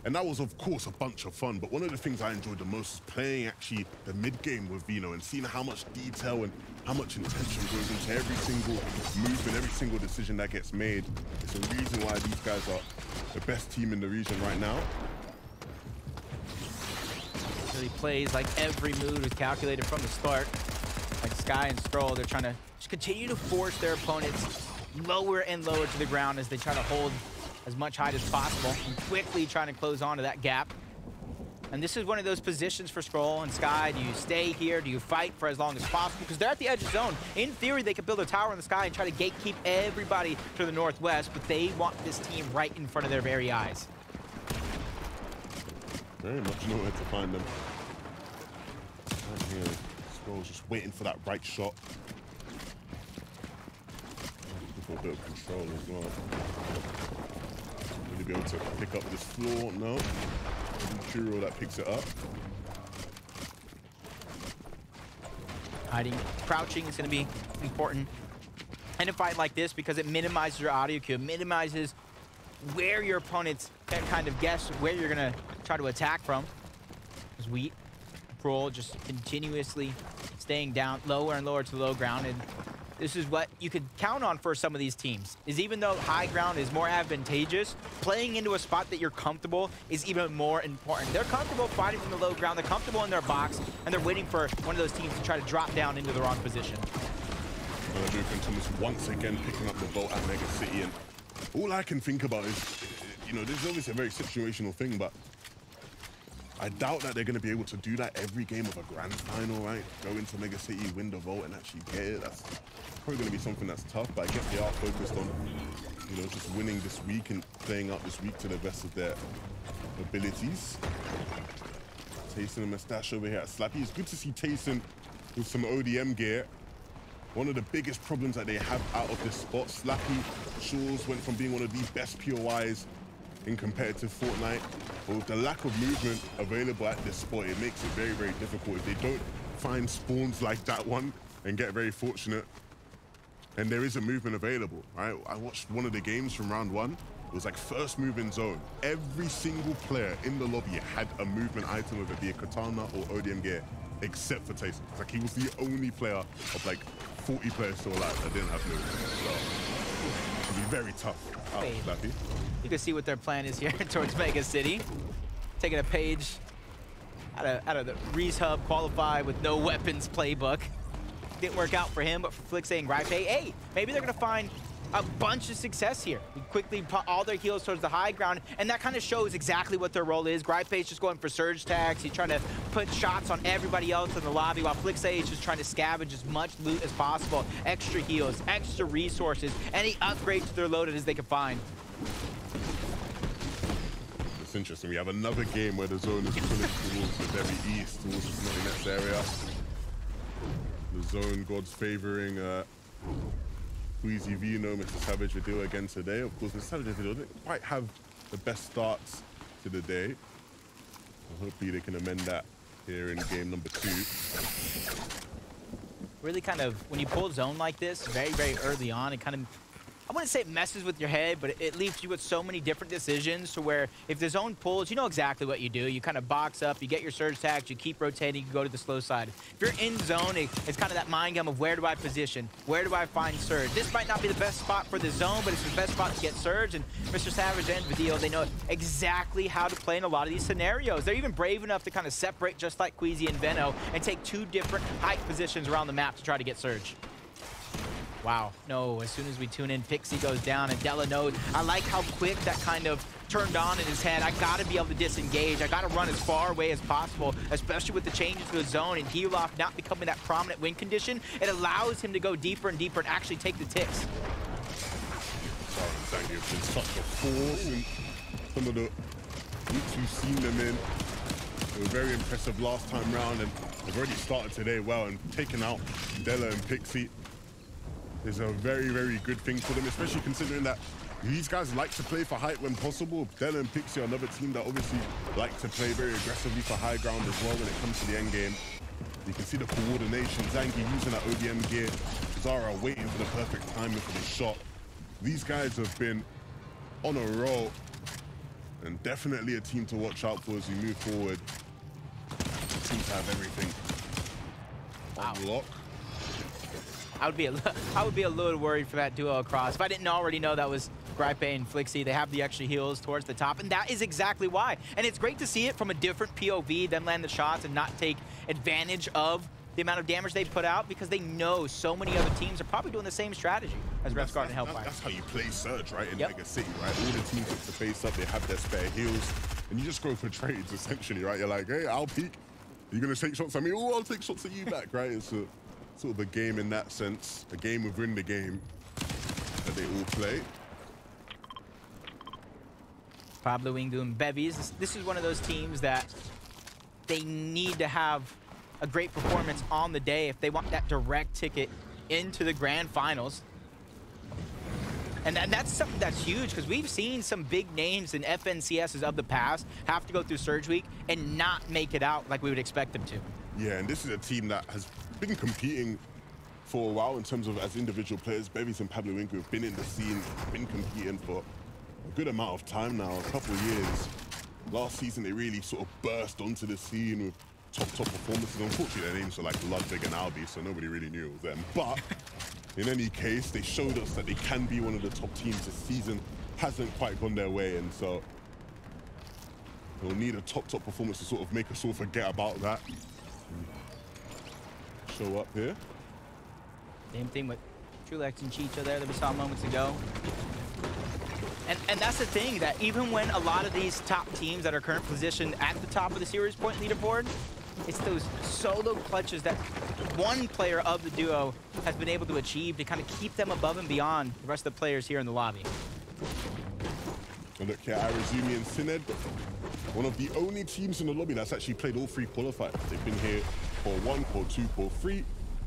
And that was, of course, a bunch of fun. But one of the things I enjoyed the most is playing actually the mid-game with Vino and seeing how much detail and how much intention goes into every single move and every single decision that gets made. It's a reason why these guys are the best team in the region right now. Really plays like every move is calculated from the start. Like Sky and Stroll, they're trying to just continue to force their opponents lower and lower to the ground as they try to hold as much height as possible and quickly trying to close onto that gap. And this is one of those positions for Stroll and Sky. Do you stay here? Do you fight for as long as possible? Because they're at the edge of zone. In theory, they could build a tower in the sky and try to gatekeep everybody to the northwest, but they want this team right in front of their very eyes. Very much know where to find them. Right here, Stroll's just waiting for that right shot. A bit of control as well. Will he be able to pick up this floor? No. Churro that picks it up. Hiding, crouching is going to be important in a fight like this because it minimizes your audio cue, minimizes where your opponents can kind of guess where you're going to try to attack from. As Wheat, Roll just continuously staying down lower and lower to the low ground, and this is what you could count on for some of these teams, is even though high ground is more advantageous, playing into a spot that you're comfortable is even more important. They're comfortable fighting from the low ground, they're comfortable in their box, and they're waiting for one of those teams to try to drop down into the wrong position. Duke Thomas once again picking up the boat at Mega City, and all I can think about is, you know, this is obviously a very situational thing, but I doubt that they're going to be able to do that every game of a grand final, right? Go into Mega City, win the vote, and actually get it. That's probably going to be something that's tough, but I guess they are focused on, you know, just winning this week and playing out this week to the best of their abilities. Tayson and Mustache over here at Slappy. It's good to see Tayson with some O D M gear. One of the biggest problems that they have out of this spot, Slappy Shawls went from being one of the best P O Is in competitive Fortnite, but with the lack of movement available at this spot, it makes it very, very difficult. If they don't find spawns like that one and get very fortunate, and there is a movement available, right? I watched one of the games from round one. It was like first move in zone. Every single player in the lobby had a movement item, whether it be a katana or O D M gear, except for Tayson. It's like he was the only player of like forty players still alive that didn't have movement. So it'll be very tough. Oh, Slappy. You can see what their plan is here towards Mega City. Taking a page out of, out of the Reese Hub qualify with no weapons playbook. Didn't work out for him, but for Flick saying Gripe, hey, maybe they're going to find a bunch of success here. We quickly put all their heals towards the high ground, and that kind of shows exactly what their role is. Gripe's just going for surge tags. He's trying to put shots on everybody else in the lobby, while Flixay is just trying to scavenge as much loot as possible. Extra heals, extra resources, any upgrades to their loaded as they can find. It's interesting. We have another game where the zone is pulling towards the very east, towards the Nottingness area. The zone gods favoring uh, Queasy Vino, Mister Savage video again today. Of course, Mister Savage video didn't quite have the best starts to the day. So hopefully they can amend that here in game number two. Really kind of, when you pull zone like this, very, very early on, it kind of, I wouldn't say it messes with your head, but it leaves you with so many different decisions to where if the zone pulls, you know exactly what you do. You kind of box up, you get your surge tags, you keep rotating, you go to the slow side. If you're in zone, it's kind of that mind game of where do I position? Where do I find surge? This might not be the best spot for the zone, but it's the best spot to get surge. And Mister Savage and Video, they know exactly how to play in a lot of these scenarios. They're even brave enough to kind of separate just like Queasy and Veno and take two different height positions around the map to try to get surge. Wow, no, as soon as we tune in, Pixie goes down and Della knows. I like how quick that kind of turned on in his head. I gotta be able to disengage. I gotta run as far away as possible, especially with the changes to the zone and heal off not becoming that prominent win condition. It allows him to go deeper and deeper and actually take the ticks. Sorry, thank you. It's been such a force and some of the weeks we've seen them in. They were very impressive last time round and they've already started today well and taken out Della and Pixie is a very, very good thing for them, especially considering that these guys like to play for height when possible. Della and Pixie are another team that obviously like to play very aggressively for high ground as well when it comes to the end game. You can see the coordination. Zangi using that O D M gear. Zara waiting for the perfect timing for the shot. These guys have been on a roll. and definitely a team to watch out for as we move forward. Seem to have everything wow. on lock. I would be a, I would be a little worried for that duo across. If I didn't already know that was Gripe and Flixie, they have the extra heals towards the top, and that is exactly why. And it's great to see it from a different P O V, them land the shots and not take advantage of the amount of damage they put out, because they know so many other teams are probably doing the same strategy as Refsguard and Hellfire. That's how you play Surge, right, in yep. Mega City, right? All the teams look to face up, they have their spare heals, and you just go for trades, essentially, right? You're like, hey, I'll peek. You're going to take shots at me? Oh, I'll take shots at you back, right? It's a sort of a game in that sense, a game within the game that they all play. Pablo Wing doing bevies. This is one of those teams that they need to have a great performance on the day if they want that direct ticket into the grand finals. And, and that's something that's huge, because we've seen some big names in F N C Ss of the past have to go through Surge Week and not make it out like we would expect them to. Yeah, and this is a team that has been competing for a while in terms of as individual players. Bevies and Pablo Wing have been in the scene, been competing for a good amount of time now, a couple of years. Last season, they really sort of burst onto the scene with top, top performances. Unfortunately, their names were like Ludwig and Albi, so nobody really knew it was them. But in any case, they showed us that they can be one of the top teams this season. Hasn't quite gone their way, and so they'll need a top, top performance to sort of make us all forget about that. Show up here. Same thing with Trulex and Chicha there that we saw moments ago. And, and that's the thing, that even when a lot of these top teams that are current positioned at the top of the series point leaderboard, it's those solo clutches that one player of the duo has been able to achieve to kind of keep them above and beyond the rest of the players here in the lobby. And look here, Arizumi and Syned, one of the only teams in the lobby that's actually played all three qualifiers. They've been here for one, for two, for three.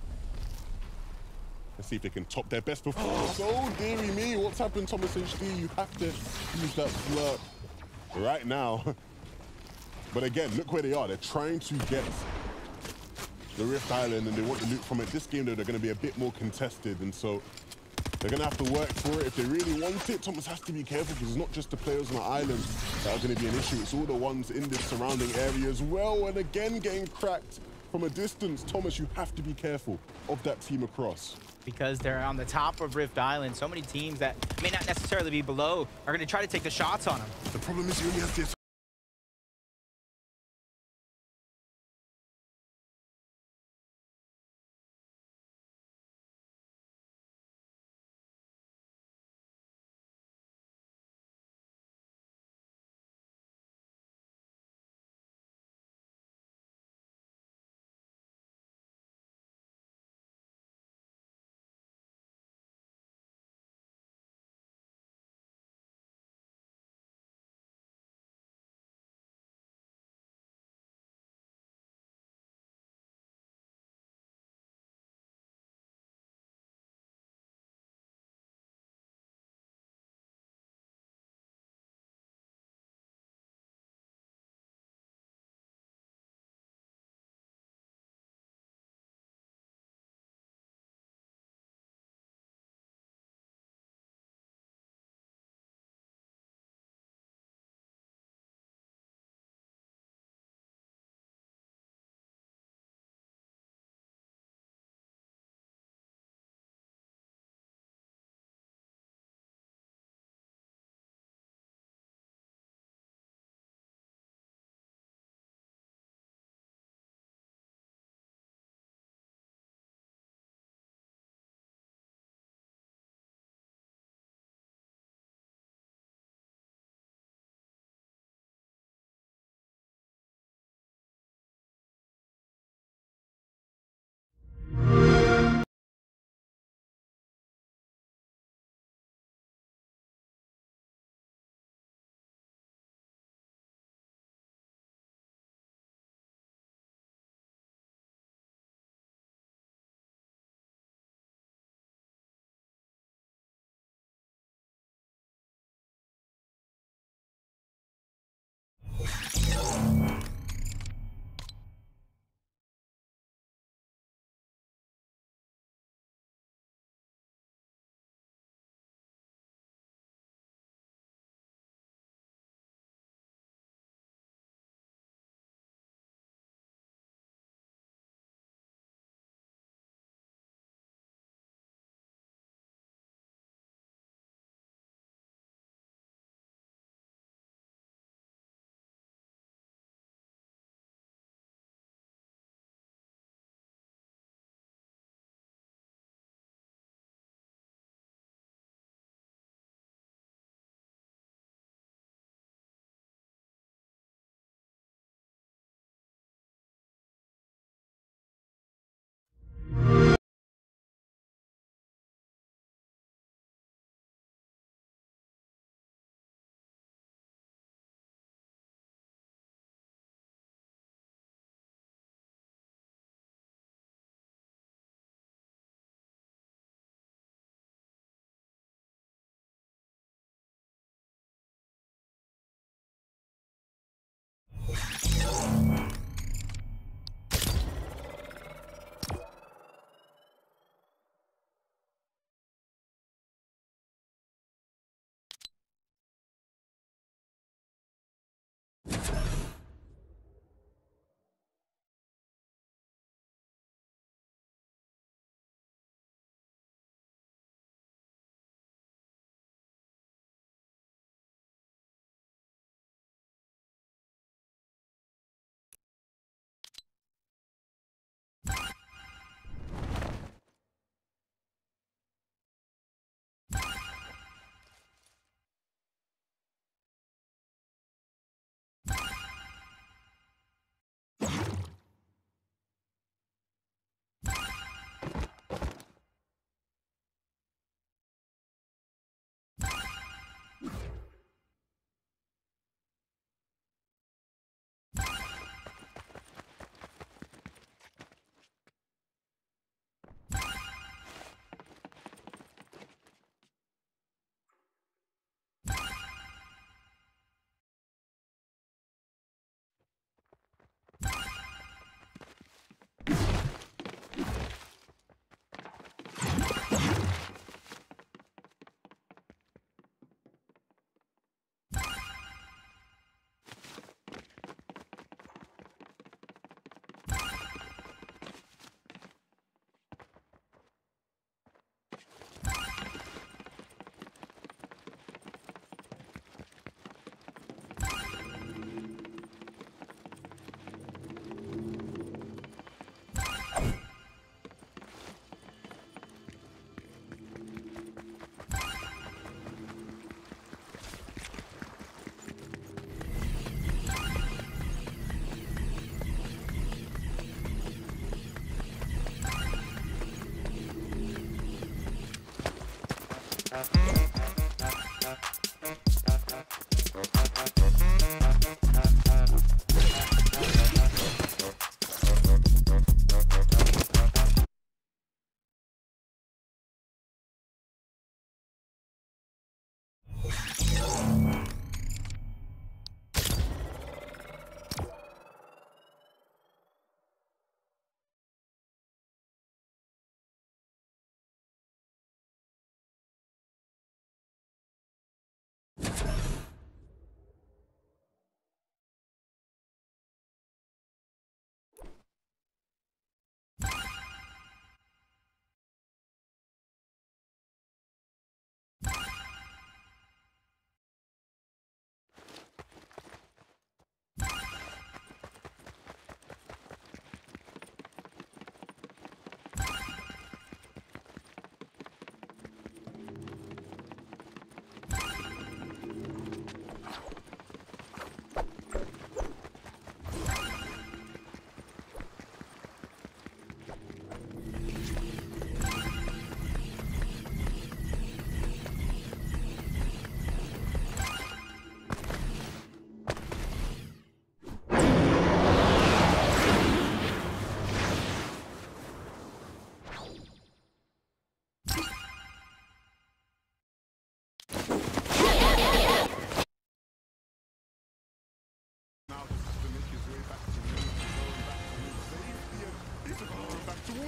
Let's see if they can top their best performance. Oh, dearie me, what's happened, Thomas H D? You have to use that flirt right now. But again, look where they are. They're trying to get the Rift Island, and they want the loot from it. This game, though, they're going to be a bit more contested, and so they're going to have to work for it. If they really want it, Thomas has to be careful, because it's not just the players on the island that are going to be an issue. It's all the ones in this surrounding area as well. And again, getting cracked from a distance. Thomas, you have to be careful of that team across. Because they're on the top of Rift Island, so many teams that may not necessarily be below are going to try to take the shots on them. The problem is you only have to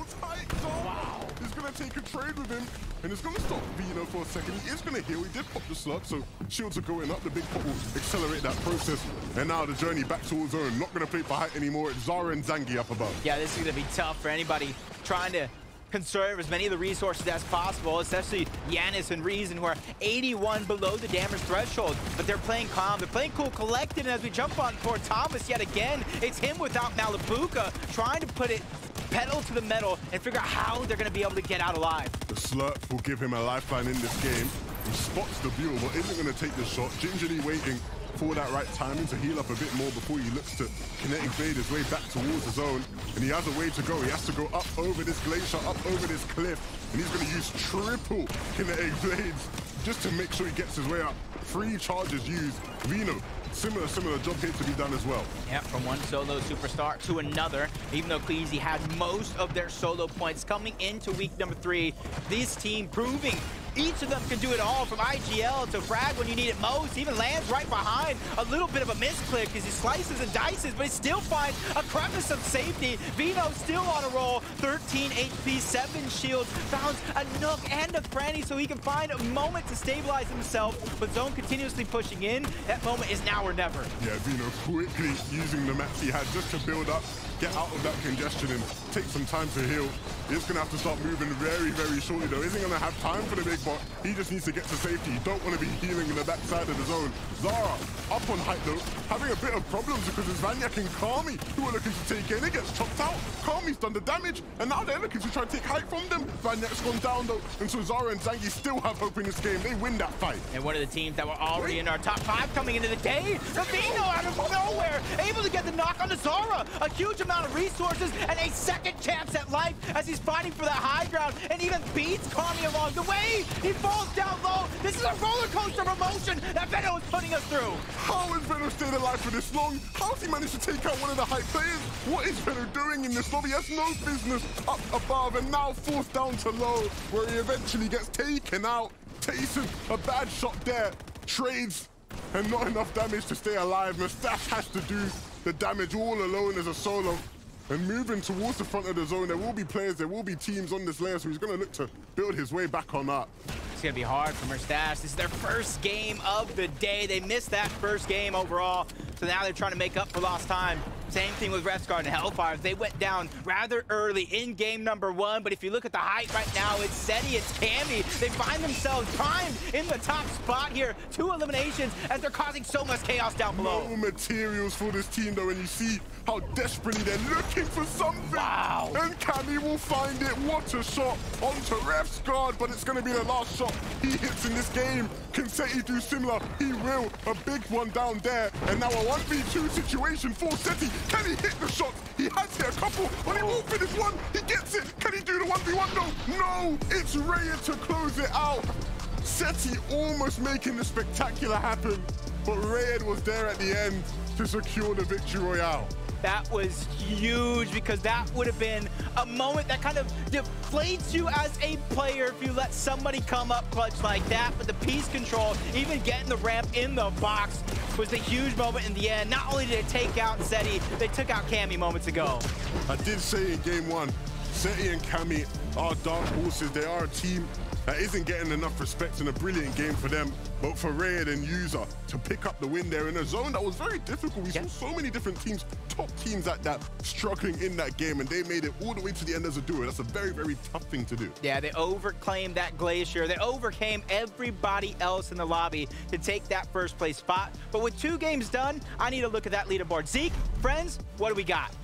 Holds height. Wow. He's going to take a trade with him. And it's going to stop Vino for a second. He is going to heal. He did pop the slug, so shields are going up. The big pop will accelerate that process. And now the journey back towards zone. Not going to play for height anymore. It's Zara and Zangi up above. Yeah, this is going to be tough for anybody trying to conserve as many of the resources as possible, especially Yanis and Reason, who are eighty-one below the damage threshold, but they're playing calm, they're playing cool, collected, and as we jump on toward Thomas yet again, it's him without Malibuka trying to put it pedal to the metal and figure out how they're going to be able to get out alive. The Slurp will give him a lifeline in this game. He spots the Buell, but isn't going to take the shot, gingerly waiting for that right timing to heal up a bit more before he looks to kinetic blade his way back towards the zone. And he has a way to go. He has to go up over this glacier, up over this cliff. And he's going to use triple kinetic blades just to make sure he gets his way up. Three charges used. Vino, similar, similar job here to be done as well. Yeah, from one solo superstar to another. Even though Cleezy had most of their solo points coming into week number three, this team proving each of them can do it all, from I G L to frag when you need it most. Even lands right behind. A little bit of a misclick as he slices and dices, but he still finds a crevice of safety. Vino still on a roll. thirteen H P, seven shields. Found a nook and a cranny so he can find a moment to stabilize himself. But Zone continuously pushing in. That moment is now or never. Yeah, Vino quickly using the mats he had just to build up, get out of that congestion and take some time to heal. He's going to have to start moving very, very shortly though. Isn't going to have time for the big bot. He just needs to get to safety. You don't want to be healing in the backside of the zone. Zara up on height though, having a bit of problems because it's Vanyak and Kami who are looking to take in. It gets chopped out. Kami's done the damage and now they're looking to try and take height from them. Vanyak's gone down though, and so Zara and Zangi still have hope in this game. They win that fight. And one of the teams that were already in our top five coming into the day, Vino out of nowhere, able to get the knock on the Zara. A huge amount of resources and a second chance at life as he's fighting for that high ground and even beats Kami along the way. He falls down low. This is a roller coaster of emotion that Veno is putting us through. How has Veno stayed alive for this long? How has he managed to take out one of the high players? What is Veno doing in this lobby? He has no business up above and now forced down to low where he eventually gets taken out. Tayson, a bad shot there. Trades and not enough damage to stay alive. Mustache has to do the damage all alone as a solo. And moving towards the front of the zone, there will be players, there will be teams on this layer, so he's going to look to build his way back on up. It's going to be hard for Mustache. This is their first game of the day. They missed that first game overall, so now they're trying to make up for lost time. Same thing with Refsguard and Hellfire. They went down rather early in game number one, but if you look at the height right now, it's Seti, it's Cammy. They find themselves primed in the top spot here. Two eliminations as they're causing so much chaos down below. No materials for this team though, and you see how desperately they're looking for something. Wow. And Cammy will find it. What a shot onto Refsguard, but it's going to be the last shot he hits in this game. Can Seti do similar? He will. A big one down there, and now a one v two situation for Seti. Can he hit the shot? He has hit a couple, but he won't finish one. He gets it. Can he do the one v one though? No, it's Raya to close it out. Seti almost making the spectacular happen, but Rayed was there at the end to secure the victory royale. That was huge because that would have been a moment that kind of deflates you as a player if you let somebody come up clutch like that. But the piece control, even getting the ramp in the box, was the huge moment in the end. Not only did it take out Seti, they took out Cammy moments ago. I did say in game one, Seti and Cammy are dark horses. They are a team that isn't getting enough respect, and a brilliant game for them. But for Rayed and User to pick up the win there in a zone that was very difficult. We yeah. saw so many different teams, top teams at that, struggling in that game, and they made it all the way to the end as a duo. That's a very, very tough thing to do. Yeah, they overclaimed that glacier. They overcame everybody else in the lobby to take that first place spot. But with two games done, I need to look at that leaderboard. Zeke, friends, what do we got?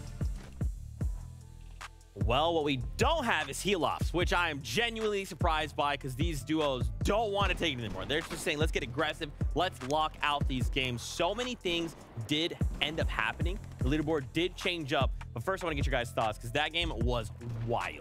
Well, what we don't have is heal-offs, which I am genuinely surprised by because these duos don't want to take it anymore. They're just saying, let's get aggressive. Let's lock out these games. So many things did end up happening. The leaderboard did change up. But first, I want to get your guys' thoughts because that game was wild.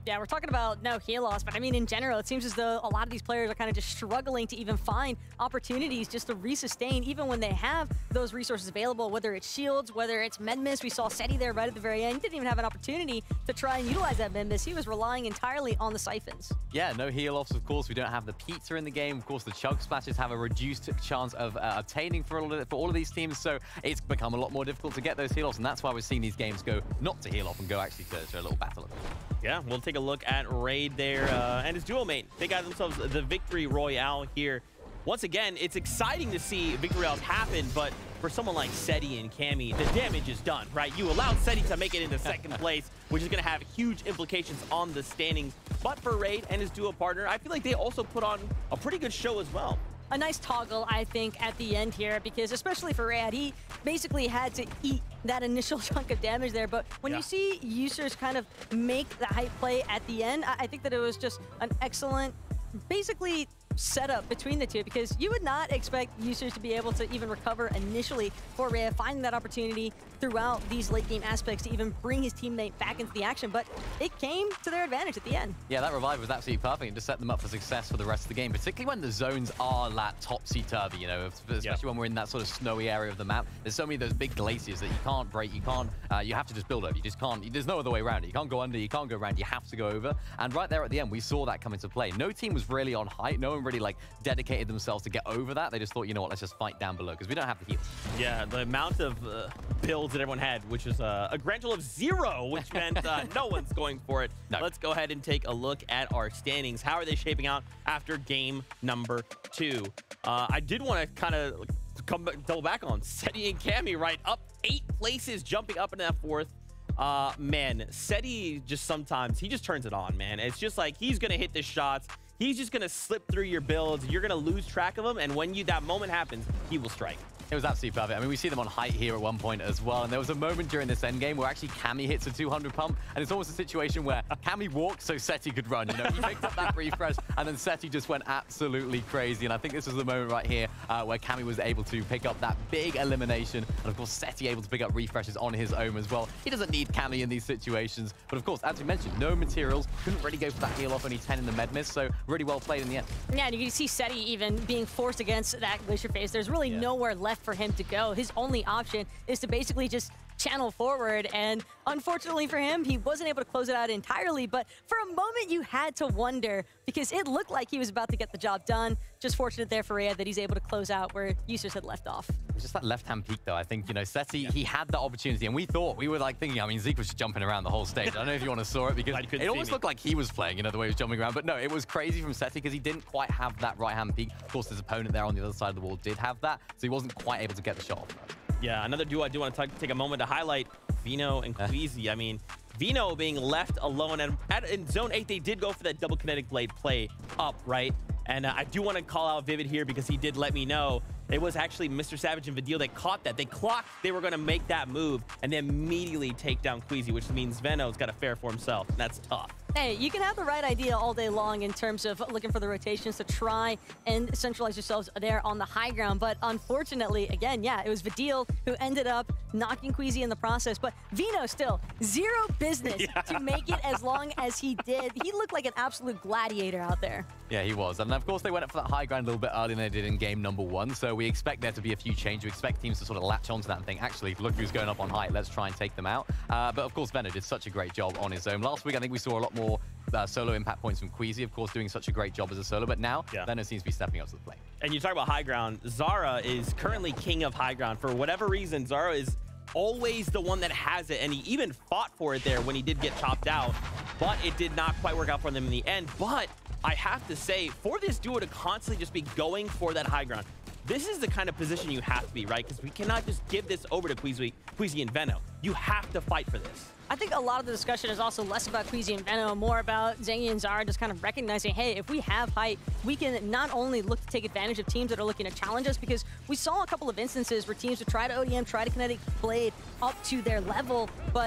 Yeah, we're talking about no heal loss, but I mean, in general, it seems as though a lot of these players are kind of just struggling to even find opportunities just to resustain, even when they have those resources available, whether it's shields, whether it's med miss. We saw Seti there right at the very end. He didn't even have an opportunity to try and utilize that med miss. He was relying entirely on the siphons. Yeah, no heal offs, of course. We don't have the pizza in the game. Of course, the chug splashes have a reduced chance of uh, obtaining for all, of, for all of these teams, so it's become a lot more difficult to get those heal offs, and that's why we're seeing these games go not to heal off and go actually to, to a little battle. Yeah, we'll take a look at Raid there uh, and his duo mate. They got themselves the Victory Royale here. Once again, it's exciting to see Victory Royales happen, but for someone like Seti and Cammy, the damage is done, right? You allowed Seti to make it into second place, which is going to have huge implications on the standings. But for Raid and his duo partner, I feel like they also put on a pretty good show as well. A nice toggle, I think, at the end here, because especially for Rad, he basically had to eat that initial chunk of damage there. But when yeah. you see users kind of make the hype play at the end, I think that it was just an excellent, basically, setup between the two, because you would not expect users to be able to even recover initially for Rhea, finding that opportunity throughout these late game aspects to even bring his teammate back into the action, but it came to their advantage at the end. Yeah, that revive was absolutely perfect and to set them up for success for the rest of the game, particularly when the zones are that topsy-turvy, you know, especially yep. when we're in that sort of snowy area of the map. There's so many of those big glaciers that you can't break, you can't, uh, you have to just build over, you just can't, there's no other way around it. You can't go under, you can't go around, you have to go over, and right there at the end, we saw that come into play. No team was really on height, no one really like dedicated themselves to get over that. They just thought, you know what, let's just fight down below because we don't have the heals. Yeah, the amount of uh, builds that everyone had, which is uh, a grand total of zero, which meant uh, no one's going for it. No. Let's go ahead and take a look at our standings. How are they shaping out after game number two? Uh, I did want to kind of come back, double back on Seti and Cammy, right? Up eight places, jumping up into that fourth. Uh, man, Seti just sometimes, he just turns it on, man. It's just like he's going to hit the shots. He's just going to slip through your builds. You're going to lose track of him. And when you that moment happens, he will strike. It was absolutely perfect. I mean, we see them on height here at one point as well. And there was a moment during this end game where actually Cammy hits a two hundred pump. And it's almost a situation where Cammy walked so Seti could run. You know, he picked up that refresh and then Seti just went absolutely crazy. And I think this was the moment right here uh, where Cammy was able to pick up that big elimination. And of course, Seti able to pick up refreshes on his own as well. He doesn't need Cammy in these situations. But of course, as we mentioned, no materials. Couldn't really go for that heal off, only ten in the med miss. So really well played in the end. Yeah, and you can see Seti even being forced against that glacier phase. There's really yeah. nowhere left for him to go. His only option is to basically just channel forward, and unfortunately for him, he wasn't able to close it out entirely, but for a moment you had to wonder because it looked like he was about to get the job done. Just fortunate there for Rhea that he's able to close out where users had left off. It was just that left-hand peek though. I think, you know, Seti, yeah. he had that opportunity, and we thought, we were like thinking, I mean, Zeke was just jumping around the whole stage. I don't know if you want to saw it because it almost looked like he was playing, you know, the way he was jumping around, but no, it was crazy from Seti because he didn't quite have that right-hand peek. Of course, his opponent there on the other side of the wall did have that, so he wasn't quite able to get the shot off. Yeah, another duo I do want to take a moment to highlight, Vino and Queasy. I mean, Vino being left alone, and at, in Zone eight, they did go for that double kinetic blade play up, right? And uh, I do want to call out Vivid here because he did let me know it was actually Mister Savage and Vidil that caught that. They clocked they were going to make that move and then immediately take down Queasy, which means Veno's got a fair for himself. And that's tough. Hey, you can have the right idea all day long in terms of looking for the rotations to try and centralize yourselves there on the high ground. But unfortunately, again, yeah, it was Vidil who ended up knocking Queasy in the process. But Vino still, zero business yeah. to make it as long as he did. He looked like an absolute gladiator out there. Yeah, he was. And of course, they went up for that high ground a little bit earlier than they did in game number one. So we expect there to be a few changes. We expect teams to sort of latch onto that and think, actually, look who's going up on height. Let's try and take them out. Uh, but of course, Veno did such a great job on his own. Last week, I think we saw a lot more Uh, solo impact points from Queasy, of course, doing such a great job as a solo, but now yeah. Veno seems to be stepping up to the plate. And you talk about high ground, Zara is currently king of high ground. For whatever reason, Zara is always the one that has it, and he even fought for it there when he did get chopped out, but it did not quite work out for them in the end. But I have to say, for this duo to constantly just be going for that high ground, this is the kind of position you have to be, right? Because we cannot just give this over to Queasy, Queasy and Veno. You have to fight for this. I think a lot of the discussion is also less about Queasy and Veno, more about Zangy and Zara just kind of recognizing, hey, if we have height, we can not only look to take advantage of teams that are looking to challenge us, because we saw a couple of instances where teams would try to O D M, try to kinetic blade up to their level, but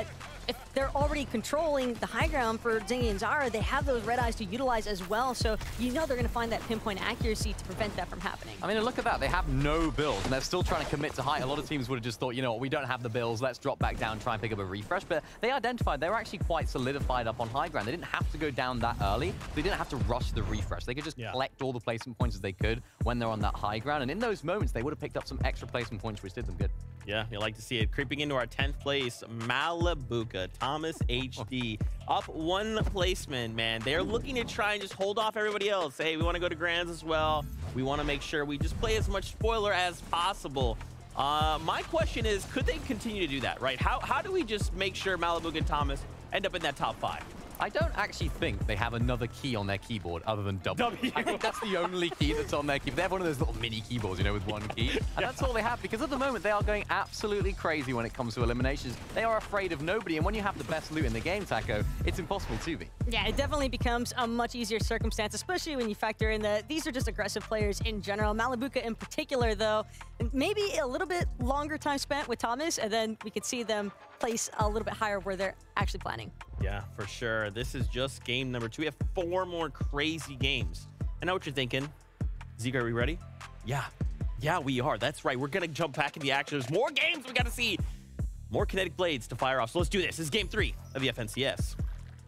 if they're already controlling the high ground for Zingy and Zara, they have those red eyes to utilize as well, so you know they're going to find that pinpoint accuracy to prevent that from happening. I mean, look at that. They have no builds, and they're still trying to commit to height. A lot of teams would have just thought, you know what, we don't have the builds. Let's drop back down and try and pick up a refresh. But they identified they were actually quite solidified up on high ground. They didn't have to go down that early. They didn't have to rush the refresh. They could just yeah. collect all the placement points as they could when they're on that high ground. And in those moments, they would have picked up some extra placement points, which did them good. Yeah, you like to see it. Creeping into our tenth place, Malabuka, Thomas H D, up one placement, man. They're looking to try and just hold off everybody else. Hey, we want to go to Grands as well. We want to make sure we just play as much spoiler as possible. Uh, my question is, could they continue to do that, right? How, how do we just make sure Malabuka and Thomas end up in that top five? I don't actually think they have another key on their keyboard other than W. w. I think that's the only key that's on their keyboard. They have one of those little mini keyboards, you know, with one key. And that's all they have, because at the moment, they are going absolutely crazy when it comes to eliminations. They are afraid of nobody, and when you have the best loot in the game, Taco, it's impossible to be. Yeah, it definitely becomes a much easier circumstance, especially when you factor in that these are just aggressive players in general. Malabuka in particular, though, maybe a little bit longer time spent with Thomas, and then we could see them place a little bit higher where they're actually planning. Yeah, for sure. This is just game number two. We have four more crazy games. I know what you're thinking. Zeke, are we ready? Yeah. Yeah, we are. That's right. We're going to jump back in the action. There's more games we got to see. More kinetic blades to fire off. So let's do this. This is game three of the F N C S.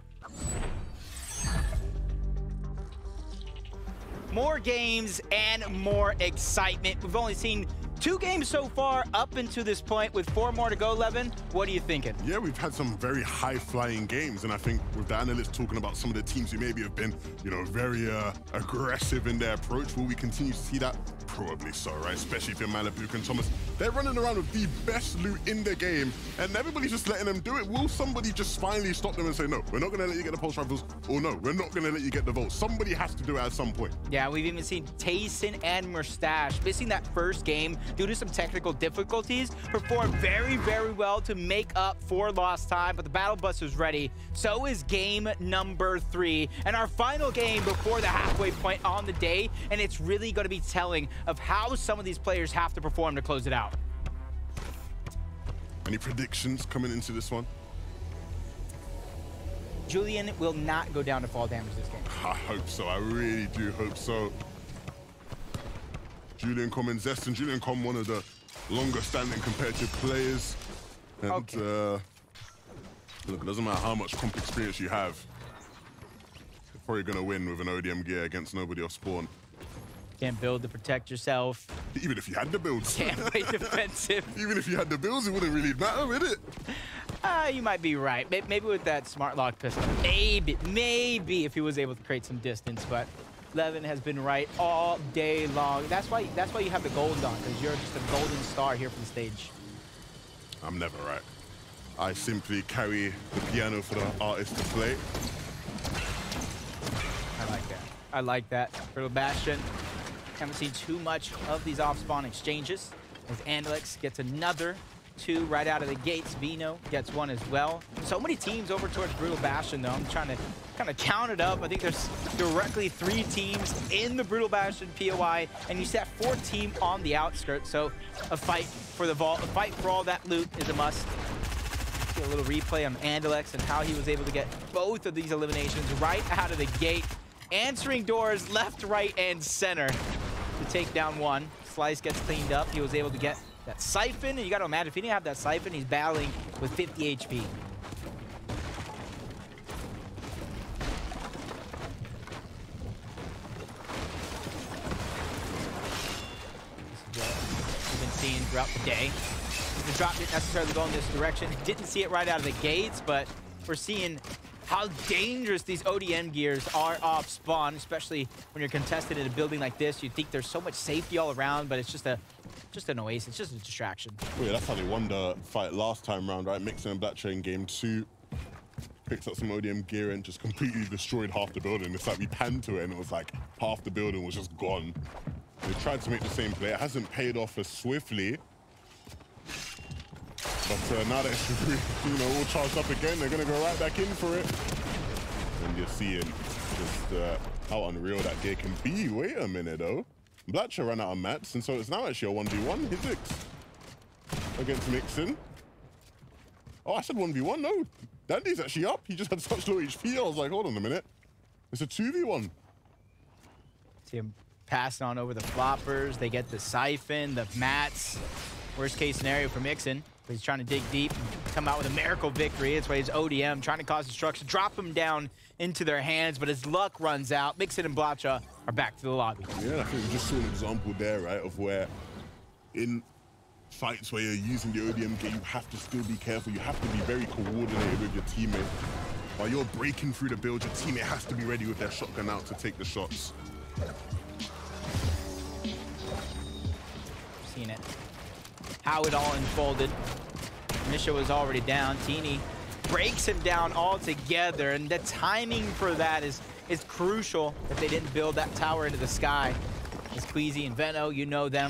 More games and more excitement. We've only seen two games so far up until this point with four more to go, Levin. What are you thinking? Yeah, we've had some very high-flying games, and I think with the analysts talking about some of the teams who maybe have been, you know, very uh, aggressive in their approach, will we continue to see that? Probably so, right? Especially if you're Malabuka and Thomas. They're running around with the best loot in the game, and everybody's just letting them do it. Will somebody just finally stop them and say, no, we're not going to let you get the pulse rifles, or no, we're not going to let you get the volts? Somebody has to do it at some point. Yeah, we've even seen Tayson and Mustache missing that first game due to some technical difficulties, performed very, very well to make up for lost time, but the Battle Bus is ready. So is game number three, and our final game before the halfway point on the day, and it's really going to be telling of how some of these players have to perform to close it out. Any predictions coming into this one? Julian will not go down to fall damage this game. I hope so. I really do hope so. Julian Com and Zest, and Julian Com, one of the longer standing competitive players. And okay. uh, look, it doesn't matter how much comp experience you have, you're probably going to win with an O D M gear against nobody off spawn. Can't build to protect yourself. Even if you had the builds. Can't play defensive. Even if you had the builds, it wouldn't really matter, would it? Uh, you might be right. Maybe with that smart lock pistol. Maybe, maybe if he was able to create some distance, but Levin has been right all day long. That's why that's why you have the gold on, because you're just a golden star here for the stage. I'm never right. I simply carry the piano for the artist to play. I like that. I like that. Brutal Bastion. Haven't seen too much of these off-spawn exchanges. As Andelix gets another two right out of the gates. Vino gets one as well. So many teams over towards Brutal Bastion, though. I'm trying to kind of count it up. I think there's directly three teams in the Brutal Bastion P O I, and you see that fourth team on the outskirts. So a fight for the vault, a fight for all that loot is a must. See a little replay on Andelix and how he was able to get both of these eliminations right out of the gate. Answering doors left, right, and center to take down one. Slice gets cleaned up. He was able to get that siphon, and you got to imagine if he didn't have that siphon, he's battling with fifty H P. This is what we've been seeing throughout the day. The drop didn't necessarily go in this direction. Didn't see it right out of the gates, but we're seeing how dangerous these O D M gears are off spawn, especially when you're contested in a building like this. You think there's so much safety all around, but it's just a just an oasis, it's just a distraction. Well, yeah, that's how they won the fight last time round, right? Mixon and Blackcher in game two picked up some O D M gear and just completely destroyed half the building. It's like we panned to it and it was like half the building was just gone. They tried to make the same play. It hasn't paid off as swiftly. But uh, now that it's, you know, all charged up again, they're going to go right back in for it. And you're seeing just uh, how unreal that gear can be. Wait a minute, though. Blackcher ran out of mats, and so it's now actually a one v one. Hizix against Mixon. Oh, I said one v one. No, Dandy's actually up. He just had such low H P. I was like, hold on a minute. It's a two v one. See him passing on over the floppers. They get the siphon, the mats. Worst case scenario for Mixon. He's trying to dig deep and come out with a miracle victory. That's why he's O D M, trying to cause destruction, drop him down into their hands, but his luck runs out. Mixon and Blacha are back to the lobby. Yeah, I think we just saw an example there, right, of where in fights where you're using the O D M gate, you have to still be careful. You have to be very coordinated with your teammate. While you're breaking through the build, your teammate has to be ready with their shotgun out to take the shots. Seen it. How it all unfolded. Misha was already down. Teeny breaks him down altogether, and the timing for that is is crucial if they didn't build that tower into the sky. It's Queasy and Veno, you know them.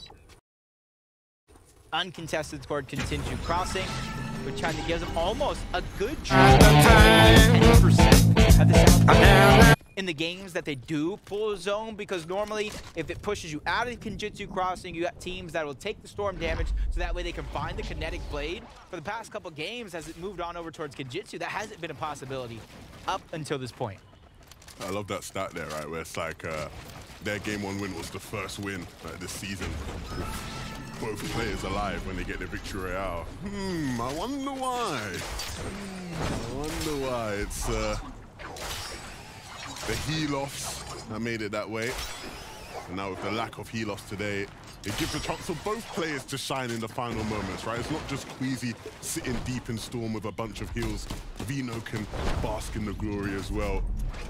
Uncontested scored contingent crossing, which kind of gives them almost a good chance ten percent at the south in the games that they do pull a zone, because normally if it pushes you out of the Kenjutsu crossing, you got teams that will take the storm damage so that way they can find the kinetic blade. For the past couple games, as it moved on over towards Kenjutsu, that hasn't been a possibility up until this point. I love that stat there, right, where it's like uh, their game one win was the first win like, this season. Both players alive when they get the victory royale. Hmm, I wonder why. I wonder why. It's uh, the heal-offs that made it that way. And now with the lack of heal-offs today, it gives a chance for both players to shine in the final moments, right? It's not just Queasy sitting deep in Storm with a bunch of heals. Veno can bask in the glory as well.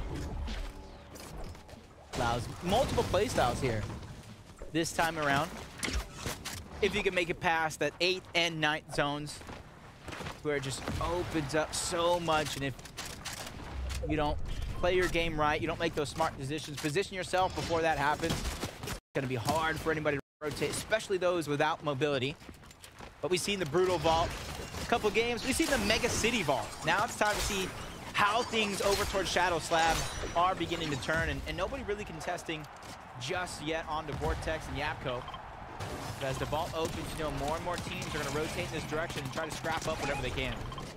Allows multiple playstyles here this time around. If you can make it past that eighth and ninth zones, where it just opens up so much, and if you don't play your game right, you don't make those smart decisions, position yourself before that happens, it's going to be hard for anybody to rotate, especially those without mobility. But we've seen the Brutal Vault a couple games. We've seen the Mega City Vault. Now it's time to see how things over towards Shadow Slab are beginning to turn, and, and nobody really contesting just yet onto Vortex and Yapko. But as the vault opens, you know, more and more teams are going to rotate in this direction and try to scrap up whatever they can.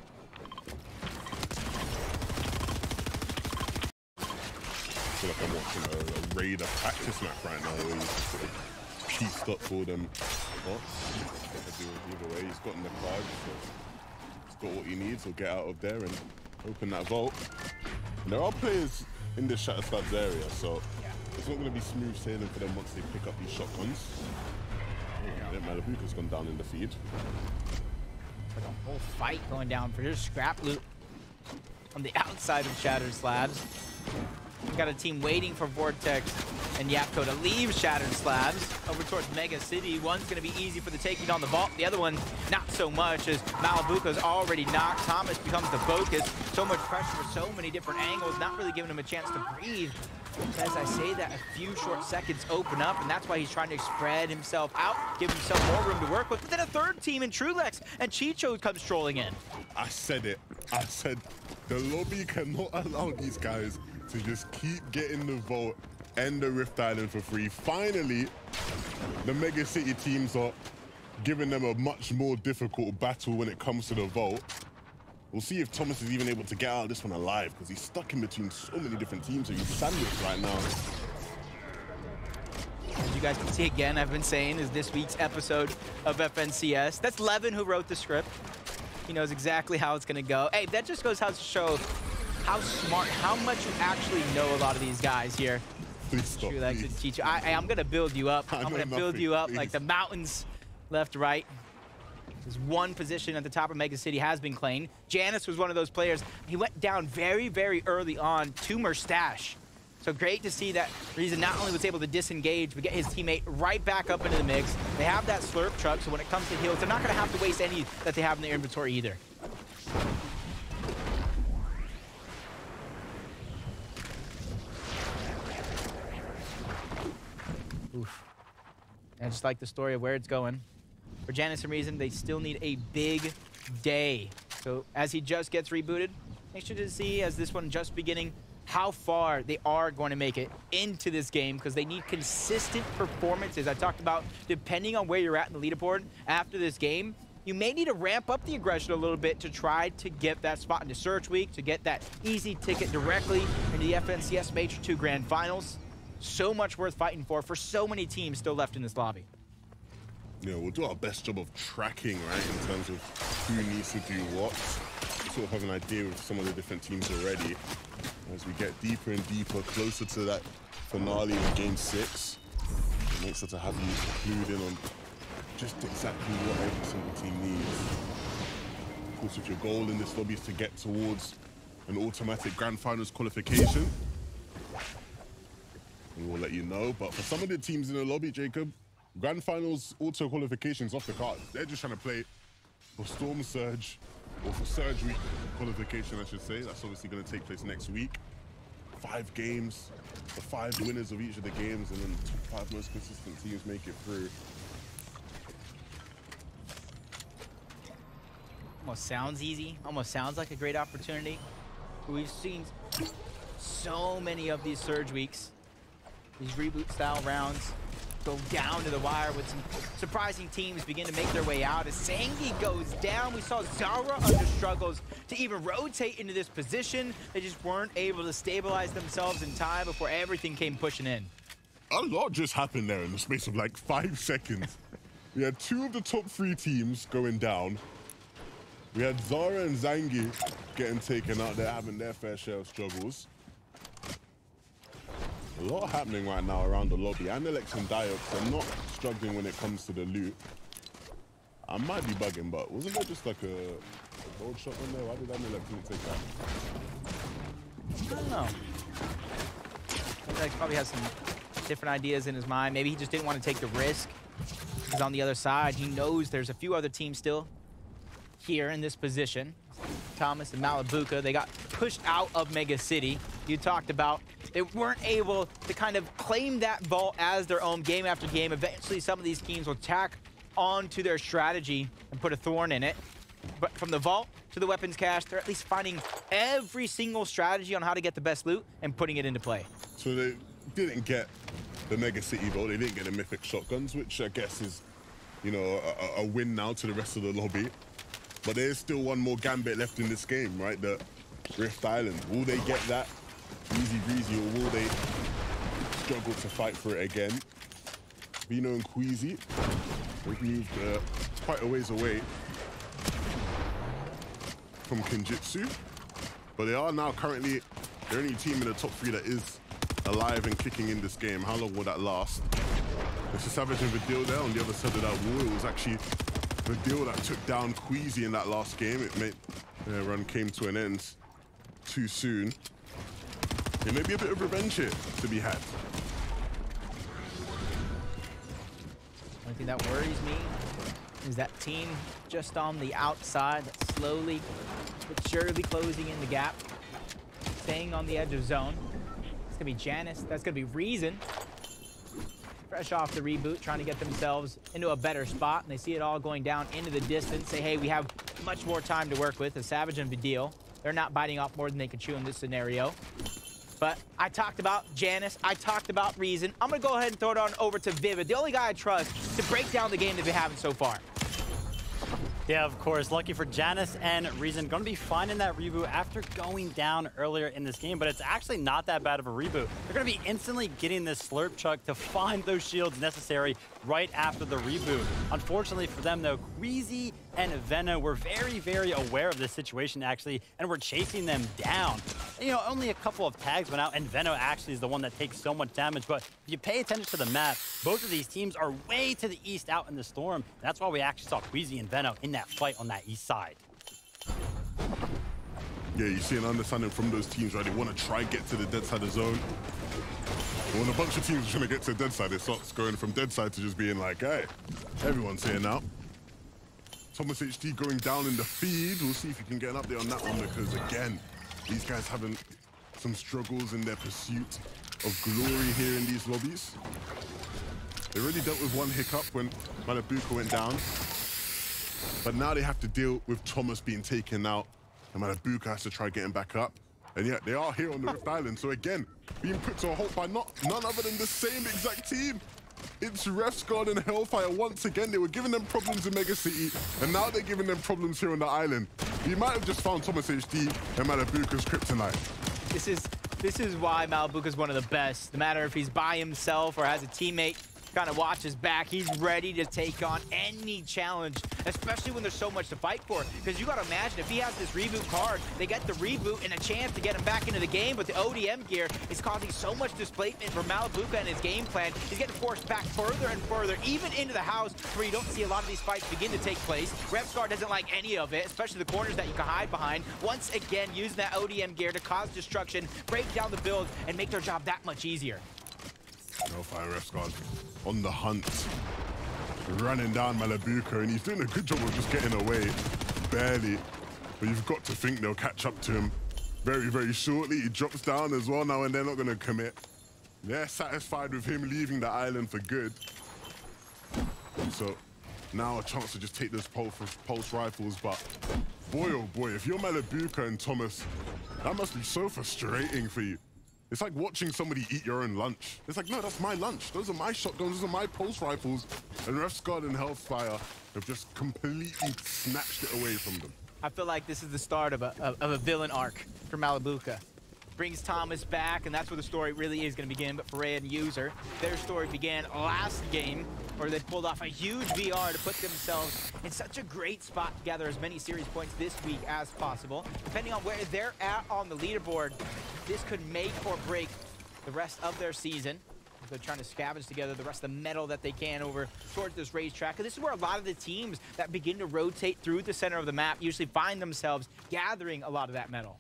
I feel like I'm watching a, a Raider practice map right now where he's sort of pieced up for them. Oh, either way, he's gotten the card, so he's got what he needs. He'll get out of there and open that vault. And there are players in this Shatter Slabs area, so yeah, it's not going to be smooth sailing for them once they pick up these shotguns. Yeah, Malibuka's gone down in the feed. It's like a whole fight going down for your scrap loot on the outside of Shattered Slabs. We've got a team waiting for Vortex and Yapko to leave Shattered Slabs over towards Mega City. One's going to be easy for the taking on the vault. The other one, not so much, as Malibuka's already knocked. Thomas becomes the focus. So much pressure for so many different angles, not really giving him a chance to breathe. As I say that, a few short seconds open up, and that's why he's trying to spread himself out, give himself more room to work with. But then a third team in Trulex, and Chicho comes strolling in. I said it. I said the lobby cannot allow these guys to just keep getting the vault and the Rift Island for free. Finally, the Mega City teams are giving them a much more difficult battle when it comes to the vault. We'll see if Thomas is even able to get out of this one alive, because he's stuck in between so many different teams, so he's sandwiched right now. As you guys can see again, I've been saying is this week's episode of F N C S. That's Levin who wrote the script. He knows exactly how it's going to go. Hey, that just goes how to show how smart, how much you actually know a lot of these guys here. Please stop, True, like please. to teach you. I, I, I'm going to build you up. I I'm going to build nothing, you up please. like the mountains left, right. There's one position at the top of Mega City has been claimed. Janice was one of those players. He went down very, very early on to Merstash. So great to see that Reason not only was able to disengage, but get his teammate right back up into the mix. They have that slurp truck, so when it comes to heals, they're not going to have to waste any that they have in their inventory either. Oof. I just like the story of where it's going. For Janice and Reason, they still need a big day. So as he just gets rebooted, make sure to see, as this one just beginning, how far they are going to make it into this game, because they need consistent performances. I talked about, depending on where you're at in the leaderboard after this game, you may need to ramp up the aggression a little bit to try to get that spot into Search Week, to get that easy ticket directly into the F N C S Major two Grand Finals. So much worth fighting for, for so many teams still left in this lobby. Yeah, we'll do our best job of tracking, right, in terms of who needs to do what. Sort of have an idea with some of the different teams already. As we get deeper and deeper, closer to that finale of Game six, it makes it to have you clued in on just exactly what every single team needs. Of course, if your goal in this lobby is to get towards an automatic Grand Finals qualification, we will let you know. But for some of the teams in the lobby, Jacob, Grand Finals auto qualifications off the cards. They're just trying to play for Storm Surge, or for Surge Week qualification, I should say. That's obviously going to take place next week. Five games, the five winners of each of the games, and then the top five most consistent teams make it through. Almost sounds easy, almost sounds like a great opportunity. We've seen so many of these Surge Weeks, these reboot style rounds, go down to the wire with some surprising teams begin to make their way out. As Zangi goes down, we saw Zara under struggles to even rotate into this position. They just weren't able to stabilize themselves in time before everything came pushing in. A lot just happened there in the space of like five seconds. We had two of the top three teams going down. We had Zara and Zangi getting taken out. They're having their fair share of struggles. A lot happening right now around the lobby. Anelex and Diox are not struggling when it comes to the loot. I might be bugging, but wasn't there just like a, a gold shot on there? Why did Anelex not take that? I don't know. Anelex probably has some different ideas in his mind. Maybe he just didn't want to take the risk. Because on the other side, he knows there's a few other teams still here in this position. Thomas and Malabuka, they got pushed out of Mega City. You talked about they weren't able to kind of claim that vault as their own game after game. Eventually, some of these teams will tack onto their strategy and put a thorn in it. But from the vault to the weapons cache, they're at least finding every single strategy on how to get the best loot and putting it into play. So they didn't get the Mega City vault. They didn't get the mythic shotguns, which I guess is, you know, a, a win now to the rest of the lobby. But there's still one more gambit left in this game, right? The Rift Island. Will they get that easy breezy, or will they struggle to fight for it again? Vino and Queasy, they've moved uh, quite a ways away from Kinjitsu, but they are now currently the only team in the top three that is alive and kicking in this game. How long will that last? There's a Savage and Vidil there on the other side of that wall. It was actually Vidil that took down Queasy in that last game. It made their run came to an end too soon. There may be a bit of revenge here to be had. One thing that worries me is that team just on the outside that's slowly but surely closing in the gap, staying on the edge of zone. It's gonna be Janice, that's gonna be Reason. Fresh off the reboot, trying to get themselves into a better spot, and they see it all going down into the distance. Say, hey, we have much more time to work with. As Savage and Vidil, they're not biting off more than they can chew in this scenario. But I talked about Janice, I talked about Reason. I'm gonna go ahead and throw it on over to Vivid, the only guy I trust to break down the game that we haven't so far. Yeah, of course. Lucky for Janice and Reason, going to be finding that reboot after going down earlier in this game, but it's actually not that bad of a reboot. They're going to be instantly getting this slurp chuck to find those shields necessary right after the reboot. Unfortunately for them, though, Queasy and Venno were very, very aware of this situation, actually, and were chasing them down. You know, only a couple of tags went out, and Venno actually is the one that takes so much damage, but if you pay attention to the map, both of these teams are way to the east out in the storm. That's why we actually saw Queasy and Venno in that fight on that east side. Yeah, you see an understanding from those teams, right? They want to try and get to the dead side of zone. But when a bunch of teams are trying to get to the dead side, it starts going from dead side to just being like, hey, everyone's here now. Thomas H D going down in the feed. We'll see if you can get an update on that one, because again, these guys having some struggles in their pursuit of glory here in these lobbies. They already dealt with one hiccup when Malabuka went down, but now they have to deal with Thomas being taken out, and Malabuka has to try getting back up. And yet they are here on the Rift Island, so again, being put to a halt by not none other than the same exact team. It's Refsguard and Hellfire once again. They were giving them problems in Mega City, and now they're giving them problems here on the island. You might have just found Thomas H D and Malabuka's kryptonite. This is this is why Malabuka's one of the best. No matter if he's by himself or has a teammate, kind of watch his back. He's ready to take on any challenge, especially when there's so much to fight for. Because you got to imagine, if he has this reboot card, they get the reboot and a chance to get him back into the game, but the O D M gear is causing so much displacement for Malabuka and his game plan. He's getting forced back further and further, even into the house, where you don't see a lot of these fights begin to take place. Refsguard doesn't like any of it, especially the corners that you can hide behind. Once again, using that O D M gear to cause destruction, break down the build, and make their job that much easier. Hellfire Refsguard on the hunt, running down Malabuka, and he's doing a good job of just getting away, barely. But you've got to think they'll catch up to him very, very shortly. He drops down as well now, and they're not going to commit. They're satisfied with him leaving the island for good. So now a chance to just take those pulse, pulse rifles, but boy, oh boy, if you're Malabuka and Thomas, that must be so frustrating for you. It's like watching somebody eat your own lunch. It's like, no, that's my lunch. Those are my shotguns, those are my pulse rifles. And Refsguard and Hellfire have just completely snatched it away from them. I feel like this is the start of a, of, of a villain arc for Malabuka. Brings Thomas back, and that's where the story really is going to begin. But for Ray and User, their story began last game, where they pulled off a huge V R to put themselves in such a great spot to gather as many series points this week as possible. Depending on where they're at on the leaderboard, this could make or break the rest of their season. They're trying to scavenge together the rest of the metal that they can over towards this racetrack. And this is where a lot of the teams that begin to rotate through the center of the map usually find themselves gathering a lot of that metal.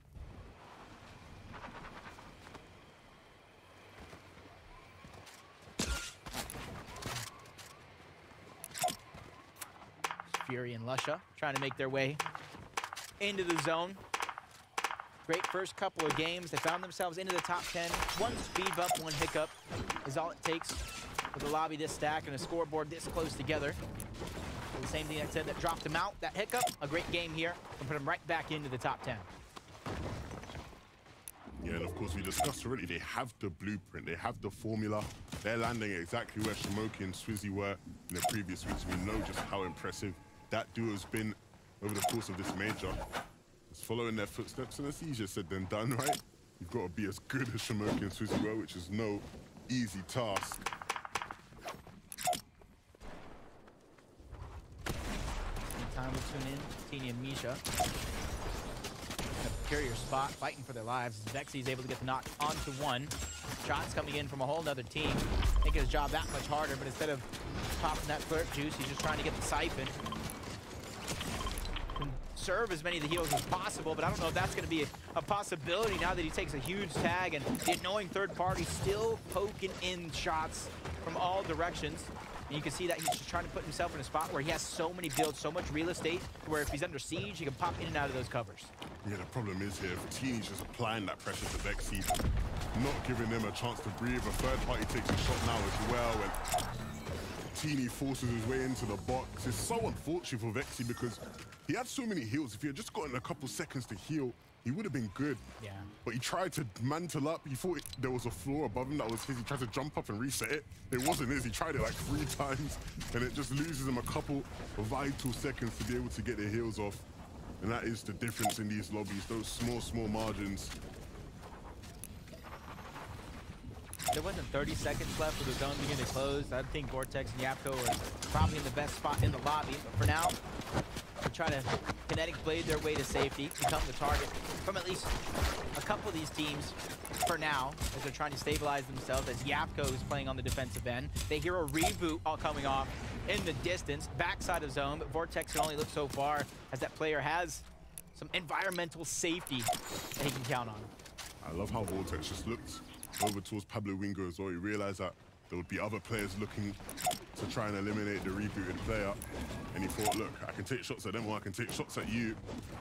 Fury and Lusha trying to make their way into the zone. Great first couple of games. They found themselves into the top ten. One speed bump, one hiccup is all it takes with a lobby this stacked and a scoreboard this close together. So the same thing I said that dropped them out. That hiccup, a great game here, and put them right back into the top ten. Yeah, and of course we discussed already, they have the blueprint, they have the formula. They're landing exactly where Shimoki and Swizzy were in the previous weeks. We know just how impressive that duo has been over the course of this major. It's following their footsteps, and it's easier said than done, right? You've got to be as good as Shimoki and Swizzy were, which is no easy task. Time to tune in, Tini and Misha. Carrier spot, fighting for their lives. Vexy is able to get the knock onto one. Shots coming in from a whole nother team, making his job that much harder, but instead of popping that flirt juice, he's just trying to get the siphon. Conserve as many of the heals as possible, but I don't know if that's going to be a, a possibility now that he takes a huge tag, and the annoying third party still poking in shots from all directions. And you can see that he's just trying to put himself in a spot where he has so many builds, so much real estate, where if he's under siege, he can pop in and out of those covers. Yeah, the problem is here, Tini's just applying that pressure to Vexy, not giving them a chance to breathe. A third party takes a shot now as well, and Tini forces his way into the box. It's so unfortunate for Vexy because he had so many heals. If he had just gotten a couple seconds to heal, he would have been good. Yeah. But he tried to mantle up. He thought it, there was a floor above him that was his. He tried to jump up and reset it. It wasn't his. He tried it like three times, and it just loses him a couple of vital seconds to be able to get the heals off. And that is the difference in these lobbies, those small, small margins. There wasn't thirty seconds left for the zone beginning to close. I think Vortex and Yapko are probably in the best spot in the lobby. But for now, they try to kinetic blade their way to safety, become the target from at least a couple of these teams for now, as they're trying to stabilize themselves, as Yapko is playing on the defensive end. They hear a reboot all coming off in the distance, backside of zone, but Vortex can only look so far as that player has some environmental safety that he can count on. I love how Vortex just looked over towards Pablo Wingo as well. He realized that there would be other players looking to try and eliminate the rebooted player. And he thought, look, I can take shots at them or I can take shots at you.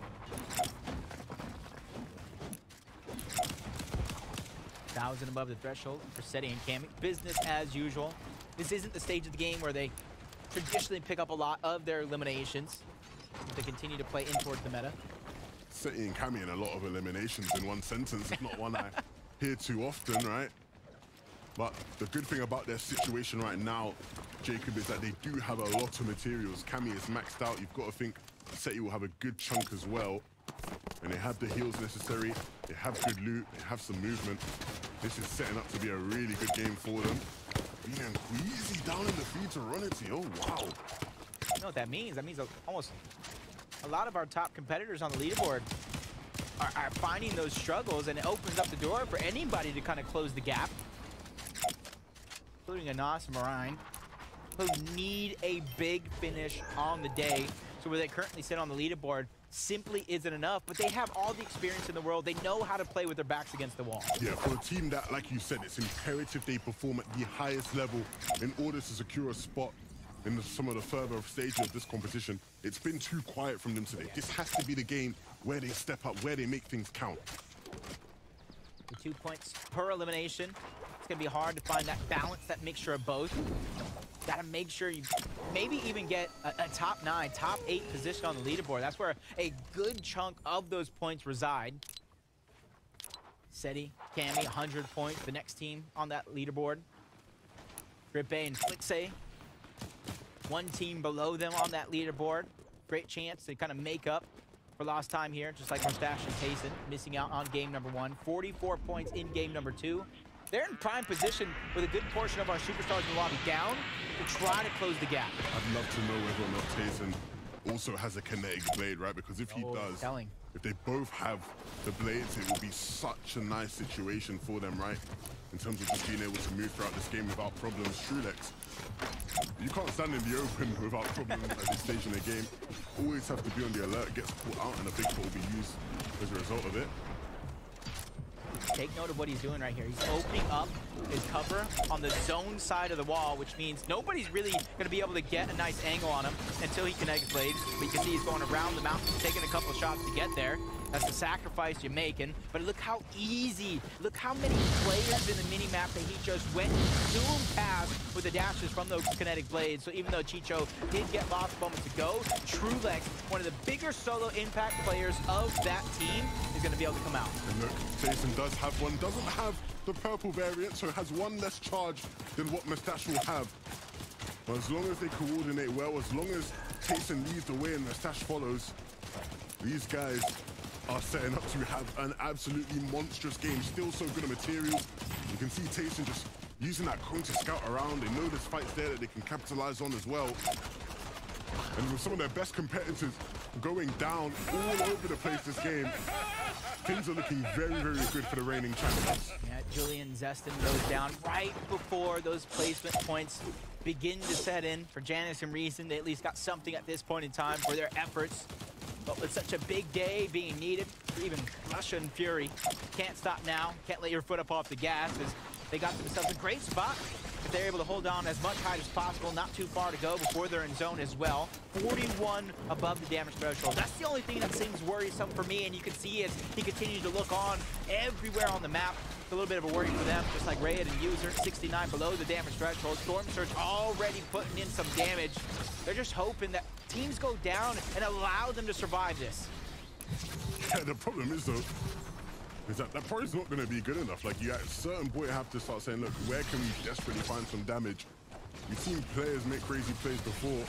Thousand above the threshold for Seti and Cammy. Business as usual. This isn't the stage of the game where they traditionally pick up a lot of their eliminations. They continue to play in towards the meta. Seti and Cammy in a lot of eliminations in one sentence. It's not one I hear too often, right? But the good thing about their situation right now, Jacob, is that they do have a lot of materials. Cammy is maxed out. You've got to think Seti will have a good chunk as well. And they have the heals necessary. They have good loot. They have some movement. This is setting up to be a really good game for them. Being easy down in the feed to run into. Oh, wow. You know what that means? That means almost a lot of our top competitors on the leaderboard are, are finding those struggles, and it opens up the door for anybody to kind of close the gap, including Anas and Marine, who need a big finish on the day. So where they currently sit on the leaderboard simply isn't enough, but they have all the experience in the world. They know how to play with their backs against the wall. Yeah, for a team that, like you said, it's imperative they perform at the highest level in order to secure a spot in the, some of the further stages of this competition. It's been too quiet from them today. This has to be the game where they step up, where they make things count. The two points per elimination. It's going to be hard to find that balance, that mixture of both. Got to make sure you maybe even get a, a top nine, top eight position on the leaderboard. That's where a good chunk of those points reside. Seti, Cammy, one hundred points. The next team on that leaderboard. Grippe and Flixe, one team below them on that leaderboard. Great chance to kind of make up for lost time here, just like Mustache and Tayson, missing out on game number one. forty-four points in game number two. They're in prime position with a good portion of our superstars in the lobby down to try to close the gap. I'd love to know whether or not Tayson also has a kinetic blade, right? Because if he oh, does, telling. if they both have the blades, it will be such a nice situation for them, right? In terms of just being able to move throughout this game without problems. Trulex, you can't stand in the open without problems at this stage in the game. Always have to be on the alert, gets caught out, and a big pot will be used as a result of it. Take note of what he's doing right here. He's opening up his cover on the zone side of the wall, which means nobody's really going to be able to get a nice angle on him until he connects blades. But you can see he's going around the mountain, taking a couple shots to get there. That's the sacrifice you're making. But look how easy, look how many players in the mini-map that he just went zoomed past with the dashes from those kinetic blades. So even though Chicho did get lost moments ago, Trulex, one of the bigger solo impact players of that team, is going to be able to come out. And look, Jason does have one, doesn't have the purple variant, so has one less charge than what Mustache will have. But as long as they coordinate well, as long as Tayson leads the way and Mustache follows, these guys are setting up to have an absolutely monstrous game. Still so good at materials. You can see Tayson just using that cone to scout around. They know there's fights there that they can capitalize on as well. And with some of their best competitors going down all over the place this game, things are looking very, very good for the reigning champions. Yeah, Julian Zestin goes down right before those placement points begin to set in. For Janice and Reason, they at least got something at this point in time for their efforts. But with such a big day being needed, even Russia and Fury can't stop now. Can't let your foot up off the gas, as they got themselves a great spot. If they're able to hold on as much height as possible, not too far to go before they're in zone as well. forty-one above the damage threshold. That's the only thing that seems worrisome for me, and you can see as he continues to look on everywhere on the map. It's a little bit of a worry for them, just like Rayed and User, sixty-nine below the damage threshold. Storm Surge already putting in some damage. They're just hoping that teams go down and allow them to survive this. Yeah, the problem is though, is that that probably is not going to be good enough. Like, you at a certain point have to start saying, look, where can we desperately find some damage? We've seen players make crazy plays before.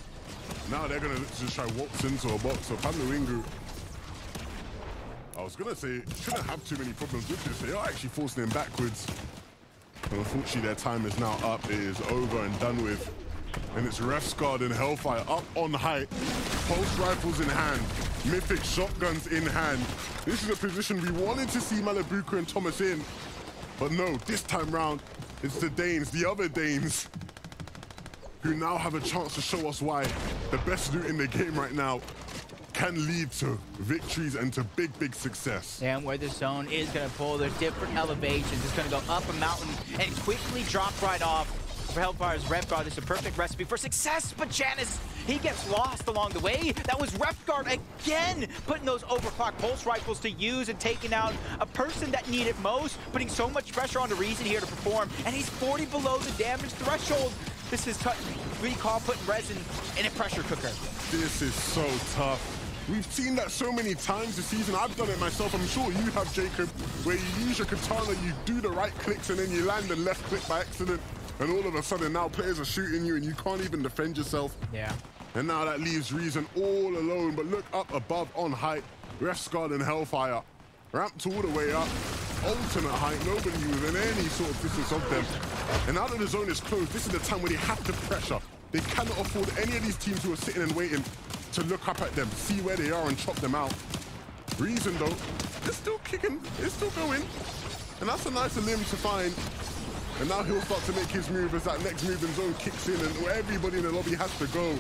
Now they're going to just try waltz into a box. So Panluingu, I was going to say, shouldn't have too many problems with this. They are actually forcing him backwards. And unfortunately, their time is now up. It is over and done with. And it's Refsguard and Hellfire up on height. Pulse rifles in hand. Mythic shotguns in hand. This is a position we wanted to see Malabuka and Thomas in. But no, this time round, it's the Danes, the other Danes, who now have a chance to show us why the best loot in the game right now can lead to victories and to big, big success. And where the zone is going to pull, there's different elevations. It's going to go up a mountain and quickly drop right off. For Hellfire's Refguard, this is a perfect recipe for success, but Janice, he gets lost along the way. That was Refguard again, putting those overclock pulse rifles to use and taking out a person that needed most, putting so much pressure onto Reason here to perform, and he's forty below the damage threshold. This is what we call putting resin in a pressure cooker. This is so tough. We've seen that so many times this season. I've done it myself. I'm sure you have, Jacob, where you use your katana, you do the right clicks, and then you land the left click by accident. And all of a sudden, now players are shooting you, and you can't even defend yourself. Yeah. And now that leaves Reason all alone. But look up above on height. Refsguard and Hellfire. Ramped all the way up. Ultimate height. Nobody within any sort of distance of them. And now that the zone is closed, this is the time where they have to pressure. They cannot afford any of these teams who are sitting and waiting to look up at them, see where they are and chop them out. Reason though, it's still kicking, it's still going. And that's a nicer limb to find. And now he'll start to make his move as that next move in zone kicks in and everybody in the lobby has to go.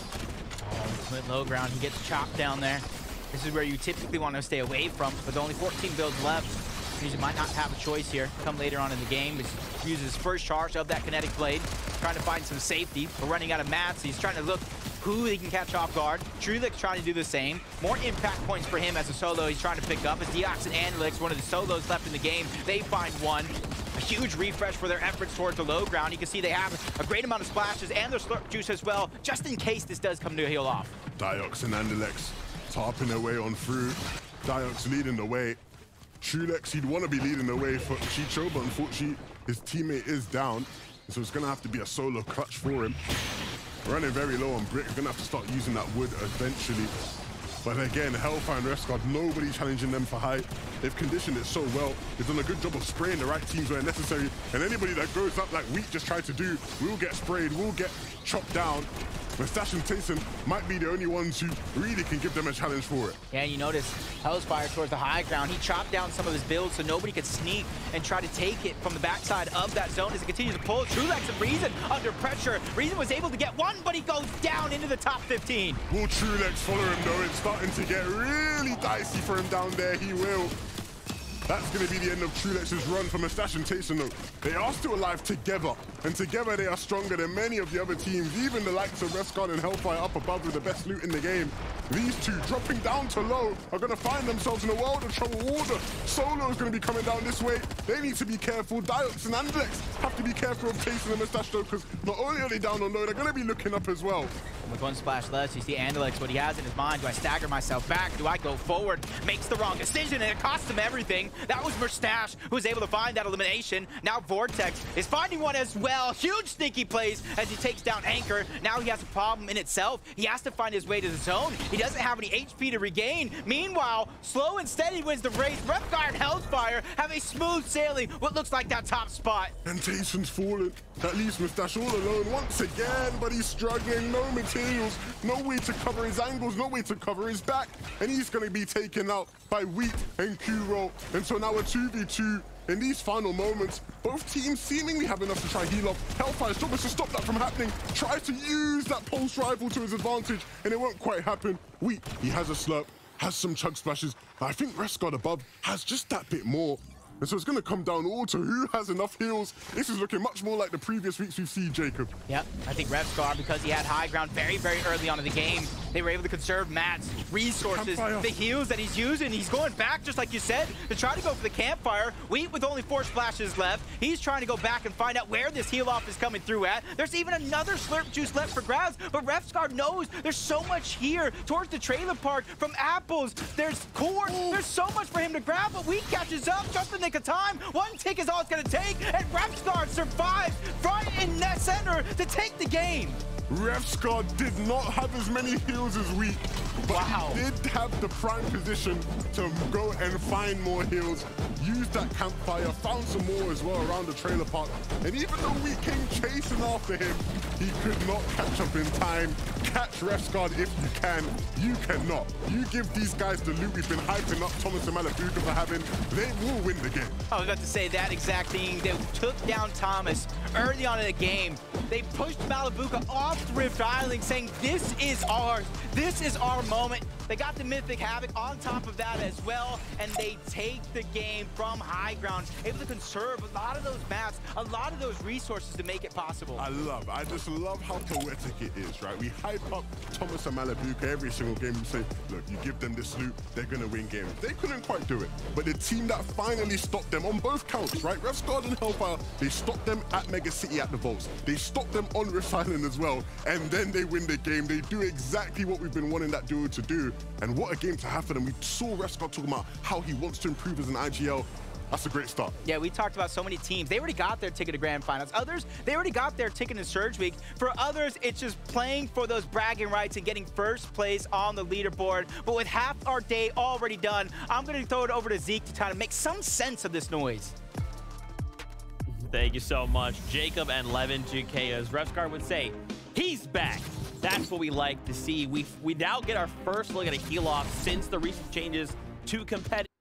Oh, Clint low ground, he gets chopped down there. This is where you typically want to stay away from, with only fourteen builds left. He might not have a choice here. Come later on in the game, he uses his first charge of that kinetic blade, trying to find some safety. We're running out of mats. He's trying to look who he can catch off guard. Trulik's trying to do the same. More impact points for him as a solo he's trying to pick up. As Deox and Andelix, one of the solos left in the game, they find one. A huge refresh for their efforts towards the low ground. You can see they have a great amount of splashes and their slurp juice as well, just in case this does come to a heal off. Deox and Andelix tarping their way on through. Deox leading the way. Trulex, he'd want to be leading the way for Chicho, but unfortunately, his teammate is down. So it's going to have to be a solo clutch for him. Running very low on brick. Going to have to start using that wood eventually. But again, Hellfire and Refsguard, nobody challenging them for height. They've conditioned it so well. They've done a good job of spraying the right teams where necessary. And anybody that goes up like Wheat just tried to do will get sprayed, will get chopped down. Mustache and Tayson might be the only ones who really can give them a challenge for it. Yeah, you notice Hellfire towards the high ground. He chopped down some of his builds so nobody could sneak and try to take it from the backside of that zone as it continues to pull. Trulex and Reason under pressure. Reason was able to get one, but he goes down into the top fifteen. Will Trulex follow him though? It's starting to get really dicey for him down there. He will. That's going to be the end of Trulex's run for Mustache and Tayson though. They are still alive together, and together they are stronger than many of the other teams, even the likes of Refsguard and Hellfire up above with the best loot in the game. These two dropping down to low are going to find themselves in a world of trouble. All the solo is going to be coming down this way. They need to be careful. Deox and Andelix have to be careful of Tayson and Mustache though, because not only are they down on low, they're going to be looking up as well. With one splash less, you see Andelix, what he has in his mind. Do I stagger myself back? Do I go forward? Makes the wrong decision, and it costs him everything. That was Mustache who was able to find that elimination. Now Vortex is finding one as well. Huge sneaky plays as he takes down Anchor. Now he has a problem in itself. He has to find his way to the zone. He doesn't have any H P to regain. Meanwhile, Slow and Steady wins the race. Refguard and Hellfire have a smooth sailing what looks like that top spot. And Tayson's fallen. That leaves Mustache all alone once again, but he's struggling. No materials, no way to cover his angles, no way to cover his back. And he's going to be taken out by Wheat and Q-Roll. And so now a two v two. In these final moments, both teams seemingly have enough to try heal off. Hellfire's job is to stop that from happening. Try to use that pulse rifle to his advantage, and it won't quite happen. Wheat, he has a slurp, has some chug splashes. I think Refsguard above has just that bit more. And so it's going to come down all to who has enough heals. This is looking much more like the previous weeks we've seen, Jacob. Yep, I think Refsguard, because he had high ground very, very early on in the game, they were able to conserve Matt's resources, campfire. The heals that he's using. He's going back, just like you said, to try to go for the campfire. Wheat with only four splashes left. He's trying to go back and find out where this heal off is coming through at. There's even another slurp juice left for grabs, but Refsguard knows there's so much here towards the trailer park from apples. There's corn. Ooh. There's so much for him to grab, but Wheat catches up just in the nick of time. One tick is all it's going to take, and Refsguard survives right in that center to take the game. Refsguard did not have as many heals as Wheat, but wow. He did have the prime position to go and find more heals, use that campfire, found some more as well around the trailer park, and even though Wheat came chasing after him, he could not catch up in time. Catch Refsguard if you can. You cannot. You give these guys the loot we've been hyping up Thomas and Malabuka for having, they will win the game. I was about to say that exact thing. They took down Thomas early on in the game. They pushed Malabuka off Rift Island, saying, this is ours. This is our moment. They got the Mythic Havoc on top of that as well, and they take the game from high ground, able to conserve a lot of those maps, a lot of those resources to make it possible. I love, I just just love how poetic it is, right? We hype up Thomas and Malabuka every single game. We say, look, you give them this loot, they're going to win games. They couldn't quite do it. But the team that finally stopped them on both counts, right? Refsguard and Hellfire, they stopped them at Mega City at the Vaults. They stopped them on Rift Island as well. And then they win the game. They do exactly what we've been wanting that duo to do. And what a game to have for them. We saw Refsguard talking about how he wants to improve as an I G L. That's a great start. Yeah, we talked about so many teams. They already got their ticket to Grand Finals. Others, they already got their ticket in Surge Week. For others, it's just playing for those bragging rights and getting first place on the leaderboard. But with half our day already done, I'm going to throw it over to Zeke to kind of make some sense of this noise. Thank you so much, Jacob and Levin G K. As Refsguard would say, he's back. That's what we like to see. We we now get our first look at a heal off since the recent changes to competitive.